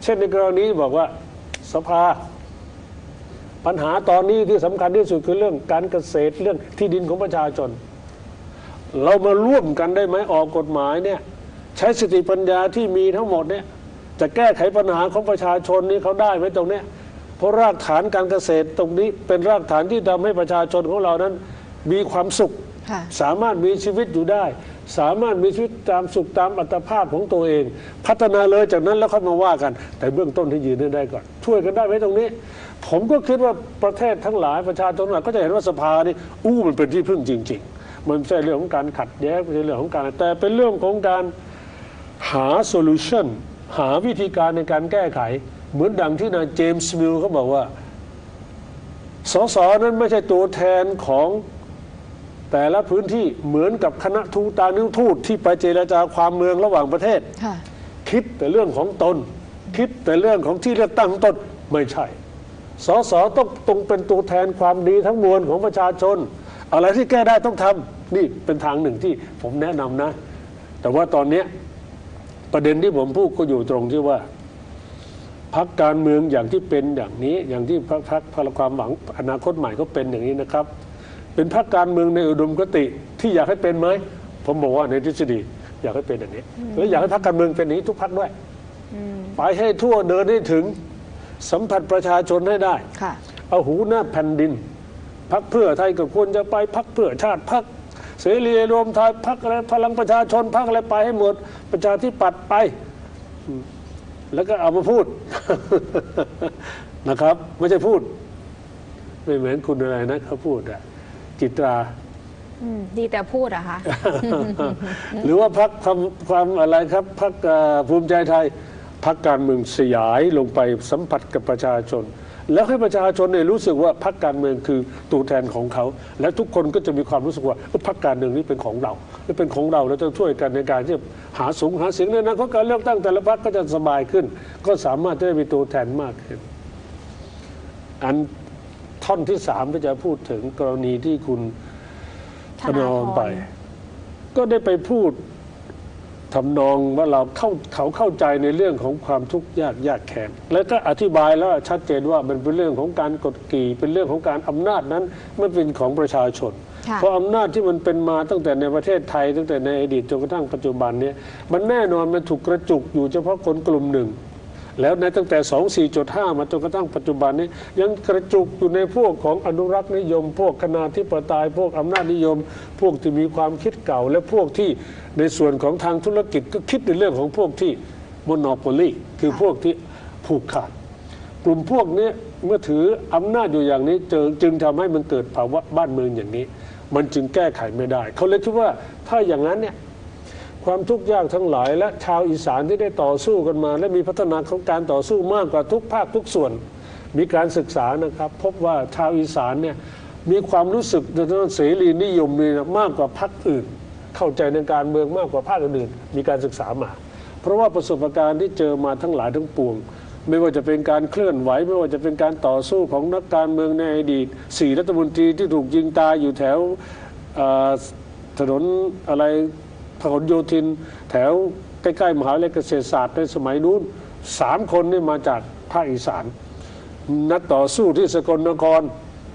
เช่นในกรณีบอกว่าสภาปัญหาตอนนี้ที่สำคัญที่สุดคือเรื่องการเกษตรเรื่องที่ดินของประชาชนเรามาร่วมกันได้ไหมออกกฎหมายเนี่ยใช้สติปัญญาที่มีทั้งหมดเนี่ยจะแก้ไขปัญหาของประชาชนนี้เขาได้ไหมตรงเนี้ยเพราะรากฐานการเกษตรตรงนี้เป็นรากฐานที่ทำให้ประชาชนของเรานั้นมีความสุขสามารถมีชีวิตอยู่ได้สามารถมีชีวิตตามสุขตามอัตภาพของตัวเองพัฒนาเลยจากนั้นแล้วค่อยมาว่ากันแต่เบื้องต้นที่ยืนได้ก่อนช่วยกันได้ไหมตรงนี้ผมก็คิดว่าประเทศทั้งหลายประชาชนทั้งหลายก็จะเห็นว่าสภานี่อู้มันเป็นที่พึ่งจริงๆมันไม่ใช่เรื่องของการขัดแย้งไม่ใช่เรื่องของการแต่เป็นเรื่องของการหาโซลูชันหาวิธีการในการแก้ไขเหมือนดังที่นายเจมส์มิลเขาบอกว่าสสนั้นไม่ใช่ตัวแทนของแต่ละพื้นที่เหมือนกับคณะทูตตานิทูตที่ไปเจรจาความเมืองระหว่างประเทศคิดแต่เรื่องของตนคิดแต่เรื่องของที่เลือกตั้งตนไม่ใช่สสต้องตรงเป็นตัวแทนความดีทั้งมวลของประชาชนอะไรที่แก้ได้ต้องทำนี่เป็นทางหนึ่งที่ผมแนะนำนะแต่ว่าตอนนี้ประเด็นที่ผมพูดก็อยู่ตรงที่ว่าพรรคการเมืองอย่างที่เป็นอย่างนี้อย่างที่พรรคพรรคพลังความหวังอนาคตใหม่ก็เป็นอย่างนี้นะครับเป็นพรรคการเมืองในอุดมคติที่อยากให้เป็นไหมผมบอกว่าในทฤษฎีอยากให้เป็นอย่างนี้แล้วอยากให้พรรคการเมืองเป็นอย่างนี้ทุกพรรคด้วยไปให้ทั่วเดินให้ถึงสัมผัสประชาชนให้ได้เอาหูหน้าแผ่นดินพรรคเพื่อไทยก็ควรจะไปพรรคเพื่อชาติพรรคเสรีรวมไทยพรรคอะไรพลังประชาชนพรรคอะไรไปให้หมดประชาธิปัตย์ไปแล้วก็เอามาพูดนะครับไม่ใช่พูดไม่เหมือนคุณอะไรนะเขาพูดอะจิตราดีแต่พูดอะคะหรือว่าพรรคความความอะไรครับพรรคภูมิใจไทยพรรคการเมืองสยายลงไปสัมผัสกับประชาชนแล้วให้ประชาชนเนี่ยรู้สึกว่าพรรคการเมืองคือตัวแทนของเขาและทุกคนก็จะมีความรู้สึกว่าพรรคการเมืองนี้เป็นของเราและเป็นของเราแล้วจะช่วยกันในการที่หาสูงหาเสียงในนั้นเขาการเลือกตั้งแต่ละพรรคก็จะสบายขึ้นก็สามารถจะได้มีตัวแทนมากขึ้นอันท่อนที่สามก็จะพูดถึงกรณีที่คุณธนาธรไปก็ได้ไปพูดทำนองว่าเราเข้าเขาเข้าใจในเรื่องของความทุกข์ยากยากแค้นแล้วก็อธิบายแล้วชัดเจนว่ามันเป็นเรื่องของการกดขี่เป็นเรื่องของการอำนาจนั้นมันเป็นของประชาชนเพราะอำนาจที่มันเป็นมาตั้งแต่ในประเทศไทยตั้งแต่ในอดีตจนกระทั่งปัจจุบันนี้มันแน่นอนมันถูกกระจุกอยู่เฉพาะคนกลุ่มหนึ่งแล้วในตั้งแต่สองสี่จุดห้ามาจนกระทั่งปัจจุบันนี้ยังกระจุกอยู่ในพวกของอนุรักษ์นิยมพวกคณาธิปไตยพวกอำนาจนิยมพวกที่มีความคิดเก่าและพวกที่ในส่วนของทางธุรกิจก็คิดในเรื่องของพวกที่โมโนโพลีคือพวกที่ผูกขาดกลุ่มพวกนี้เมื่อถืออำนาจอยู่อย่างนี้จึงทำให้มันเกิดภาวะบ้านเมืองอย่างนี้มันจึงแก้ไขไม่ได้เขาเลยคิดว่าถ้าอย่างนั้นเนี่ยความทุกข์ยากทั้งหลายและชาวอีสานที่ได้ต่อสู้กันมาและมีพัฒนาของการต่อสู้มากกว่าทุกภาคทุกส่วนมีการศึกษานะครับพบว่าชาวอีสานเนี่ยมีความรู้สึกในด้านเสรีนิยมนี่มากกว่าพรรคอื่นเข้าใจในการเมืองมากกว่าภาคอื่นมีการศึกษามาเพราะว่าประสบการณ์ที่เจอมาทั้งหลายทั้งปวงไม่ว่าจะเป็นการเคลื่อนไหวไม่ว่าจะเป็นการต่อสู้ของนักการเมืองในอดีตสี่รัฐมนตรีที่ถูกยิงตายอยู่แถวถนนอะไรพหลโยธินแถวใกล้ๆมหาวิทยาลัยเกษตรศาสตร์ในสมัยนู้นสามคนนี่มาจากภาคอีสานนักต่อสู้ที่สกลนคร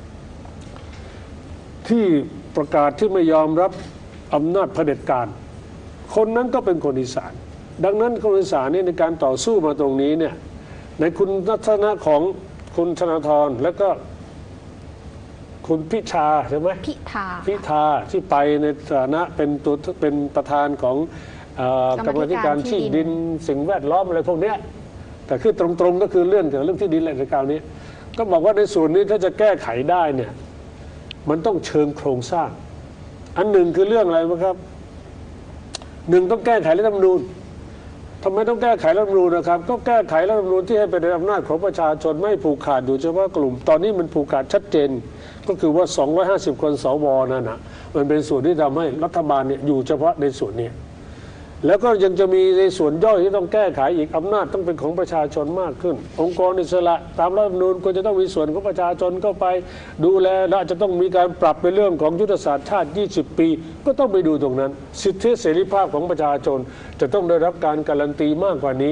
ที่ประกาศที่ไม่ยอมรับอำนาจเผด็จการคนนั้นก็เป็นคนอีสานดังนั้นคนอีสานนี่ในการต่อสู้มาตรงนี้เนี่ยในคุณลักษณะของคุณธนาธรและก็คุณพิชาใช่ไหมพิธาพิธาที่ไปในฐานะเป็นตัวเป็นประธานของกรรมธิการที่ดินสิ่งแวดล้อมอะไรพวกนี้แต่คือตรงๆก็คือเรื่องเกี่ยวกับเรื่องที่ดินอะไรในการนี้ก็บอกว่าในส่วนนี้ถ้าจะแก้ไขได้เนี่ยมันต้องเชิงโครงสร้างอันหนึ่งคือเรื่องอะไรครับหนึ่งต้องแก้ไขรัฐธรรมนูญทำไมต้องแก้ไขรัฐธรรมนูญนะครับก็แก้ไขรัฐธรรมนูญที่ให้เป็นอำนาจของประชาชนไม่ผูกขาดอยู่เฉพาะกลุ่มตอนนี้มันผูกขาดชัดเจนก็คือว่าสองร้อยห้าสิบคนสวนั่นนะมันเป็นส่วนที่ทำให้รัฐบาลเนี่ยอยู่เฉพาะในส่วนนี้แล้วก็ยังจะมีในส่วนย่อยที่ต้องแก้ไขอีกอำนาจต้องเป็นของประชาชนมากขึ้นองค์กรอิสระตามรัฐธรรมนูญควรจะต้องมีส่วนของประชาชนเข้าไปดูแลและจะต้องมีการปรับในเรื่องของยุทธศาสตร์ชาติยี่สิบปีก็ต้องไปดูตรงนั้นสิทธิเสรีภาพของประชาชนจะต้องได้รับการการันตีมากกว่านี้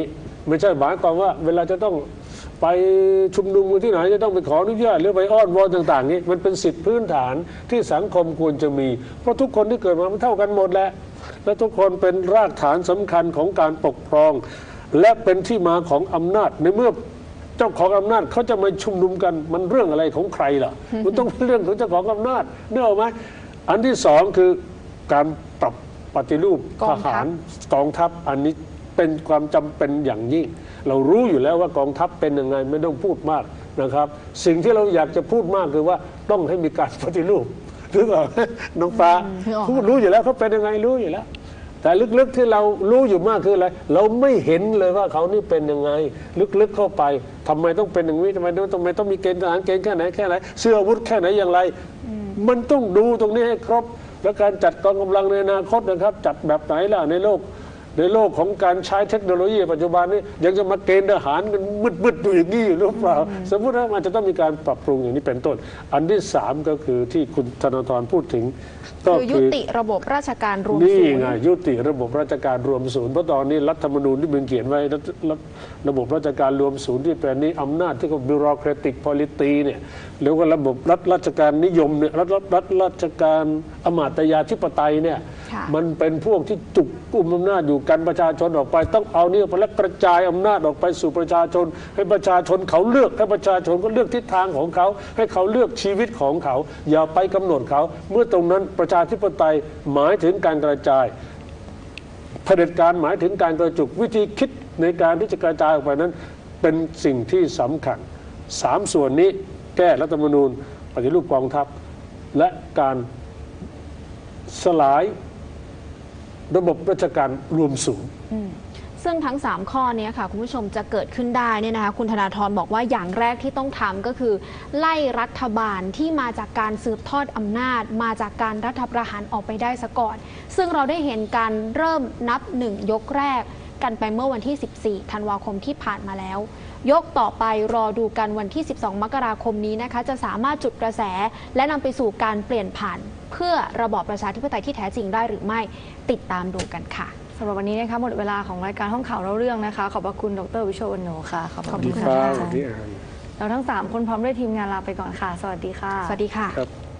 ไม่ใช่หมายความว่าเวลาจะต้องไปชุมนุมกันที่ไหนจะต้องไปขออนุญาตหรือไปอ้อนวอนต่างๆนี้มันเป็นสิทธิพื้นฐานที่สังคมควรจะมีเพราะทุกคนที่เกิดมามันเท่ากันหมดแหละและทุกคนเป็นรากฐานสำคัญของการปกครองและเป็นที่มาของอำนาจในเมื่อเจ้าของอำนาจเขาจะมาชุมนุมกันมันเรื่องอะไรของใครล่ะ มันต้องเป็นเรื่องของเจ้าของอำนาจเนกอะไหมอันที่สองคือการปรับปฏิรูปกทองทัพหารกองทัพอันนี้เป็นความจำเป็นอย่างยิ่งเรารู้อยู่แล้วว่ากองทัพเป็นยังไงไม่ต้องพูดมากนะครับสิ่งที่เราอยากจะพูดมากคือว่าต้องให้มีการปฏิรูปหรือเปล่าน้องฟ้าพูดรู้อยู่แล้วเขาเป็นยังไงรู้อยู่แล้วแต่ลึกๆที่เรารู้อยู่มากคืออะไรเราไม่เห็นเลยว่าเขานี่เป็นยังไงลึกๆเข้าไปทำไมต้องเป็นอย่างนี้ทำไมต้องทำไมต้องมีเกณฑ์ทหารเกณฑ์แค่ไหนแค่ไหนเสื้ออาวุธแค่ไหนอย่างไรมันต้องดูตรงนี้ให้ครบและการจัดกองกำลังในอนาคตนะครับจัดแบบไหนล่ะในโลกในโลกของการใช้เทคโนโลยีปัจจุบันนี้ยังจะมาเกณฑ์ทหารกันมืดๆอยู่อย่างนี้หรือเปล่าสมมติว่ามันจะต้องมีการปรับปรุงอย่างนี้เป็นต้นอันที่สามก็คือที่คุณธนาธรพูดถึงก็คือยุคือติระบบราชการรวมนี่ศูนย์ไงยุติระบบราชการรวมศูนย์เพราะตอนนี้รัฐธรรมนูญที่มึงเขียนไว้รัฐรัฐระบบราชการรวมศูนย์ที่เป็นนี้อำนาจที่เขาบิวโรแครติกพอลิตีเนี่ยหรือว่าระบบรัฐราชการนิยมเนี่ยรัฐรัฐรัฐราชการอมาตยาธิปไตยเนี่ยค่ะมันเป็นพวกที่จุกกุมอำนาจอยู่กันประชาชนออกไปต้องเอานี่ไปแล้วกระจายอำนาจออกไปสู่ประชาชนให้ประชาชนเขาเลือกให้ประชาชนก็เลือกทิศทางของเขาให้เขาเลือกชีวิตของเขาอย่าไปกำหนดเขาเมื่อตรงนั้นประชาธิปไตยหมายถึงการกระจายเผด็จการหมายถึงการกระจุกวิธีคิดในการที่จะกระจายออกไปนั้นเป็นสิ่งที่สำคัญสามส่วนนี้แก้รัฐธรรมนูญปฏิรูปกองทัพและการสลายระบบราชการรวมศูนย์ซึ่งทั้งสามข้อนี้ค่ะคุณผู้ชมจะเกิดขึ้นได้เนี่ยนะคะคุณธนาธรบอกว่าอย่างแรกที่ต้องทำก็คือ ไล่รัฐบาลที่มาจากการสืบทอดอำนาจ มาจากการรัฐประหารออกไปได้ซะก่อน ซึ่งเราได้เห็นการเริ่มนับหนึ่งยกแรกกันไปเมื่อวันที่ สิบสี่ธันวาคมที่ผ่านมาแล้ว ยกต่อไปรอดูกันวันที่ สิบสองมกราคมนี้นะคะจะสามารถจุดกระแสและนำไปสู่การเปลี่ยนผ่านเพื่อระบอบประชาธิปไตยที่แท้จริงได้หรือไม่ติดตามดูกันค่ะสำหรับวันนี้นะคะหมดเวลาของรายการห้องข่าวเล่าเรื่องนะคะขอบพระคุณดรวิโชวรรณโนค่ะขอบพระขอบคุคุณ ณค่ะค่ะเราทั้งสามคนพร้อมด้วยทีมงานลาไปก่อนค่ะสวัสดีค่ะสวัสดีค่ะครับ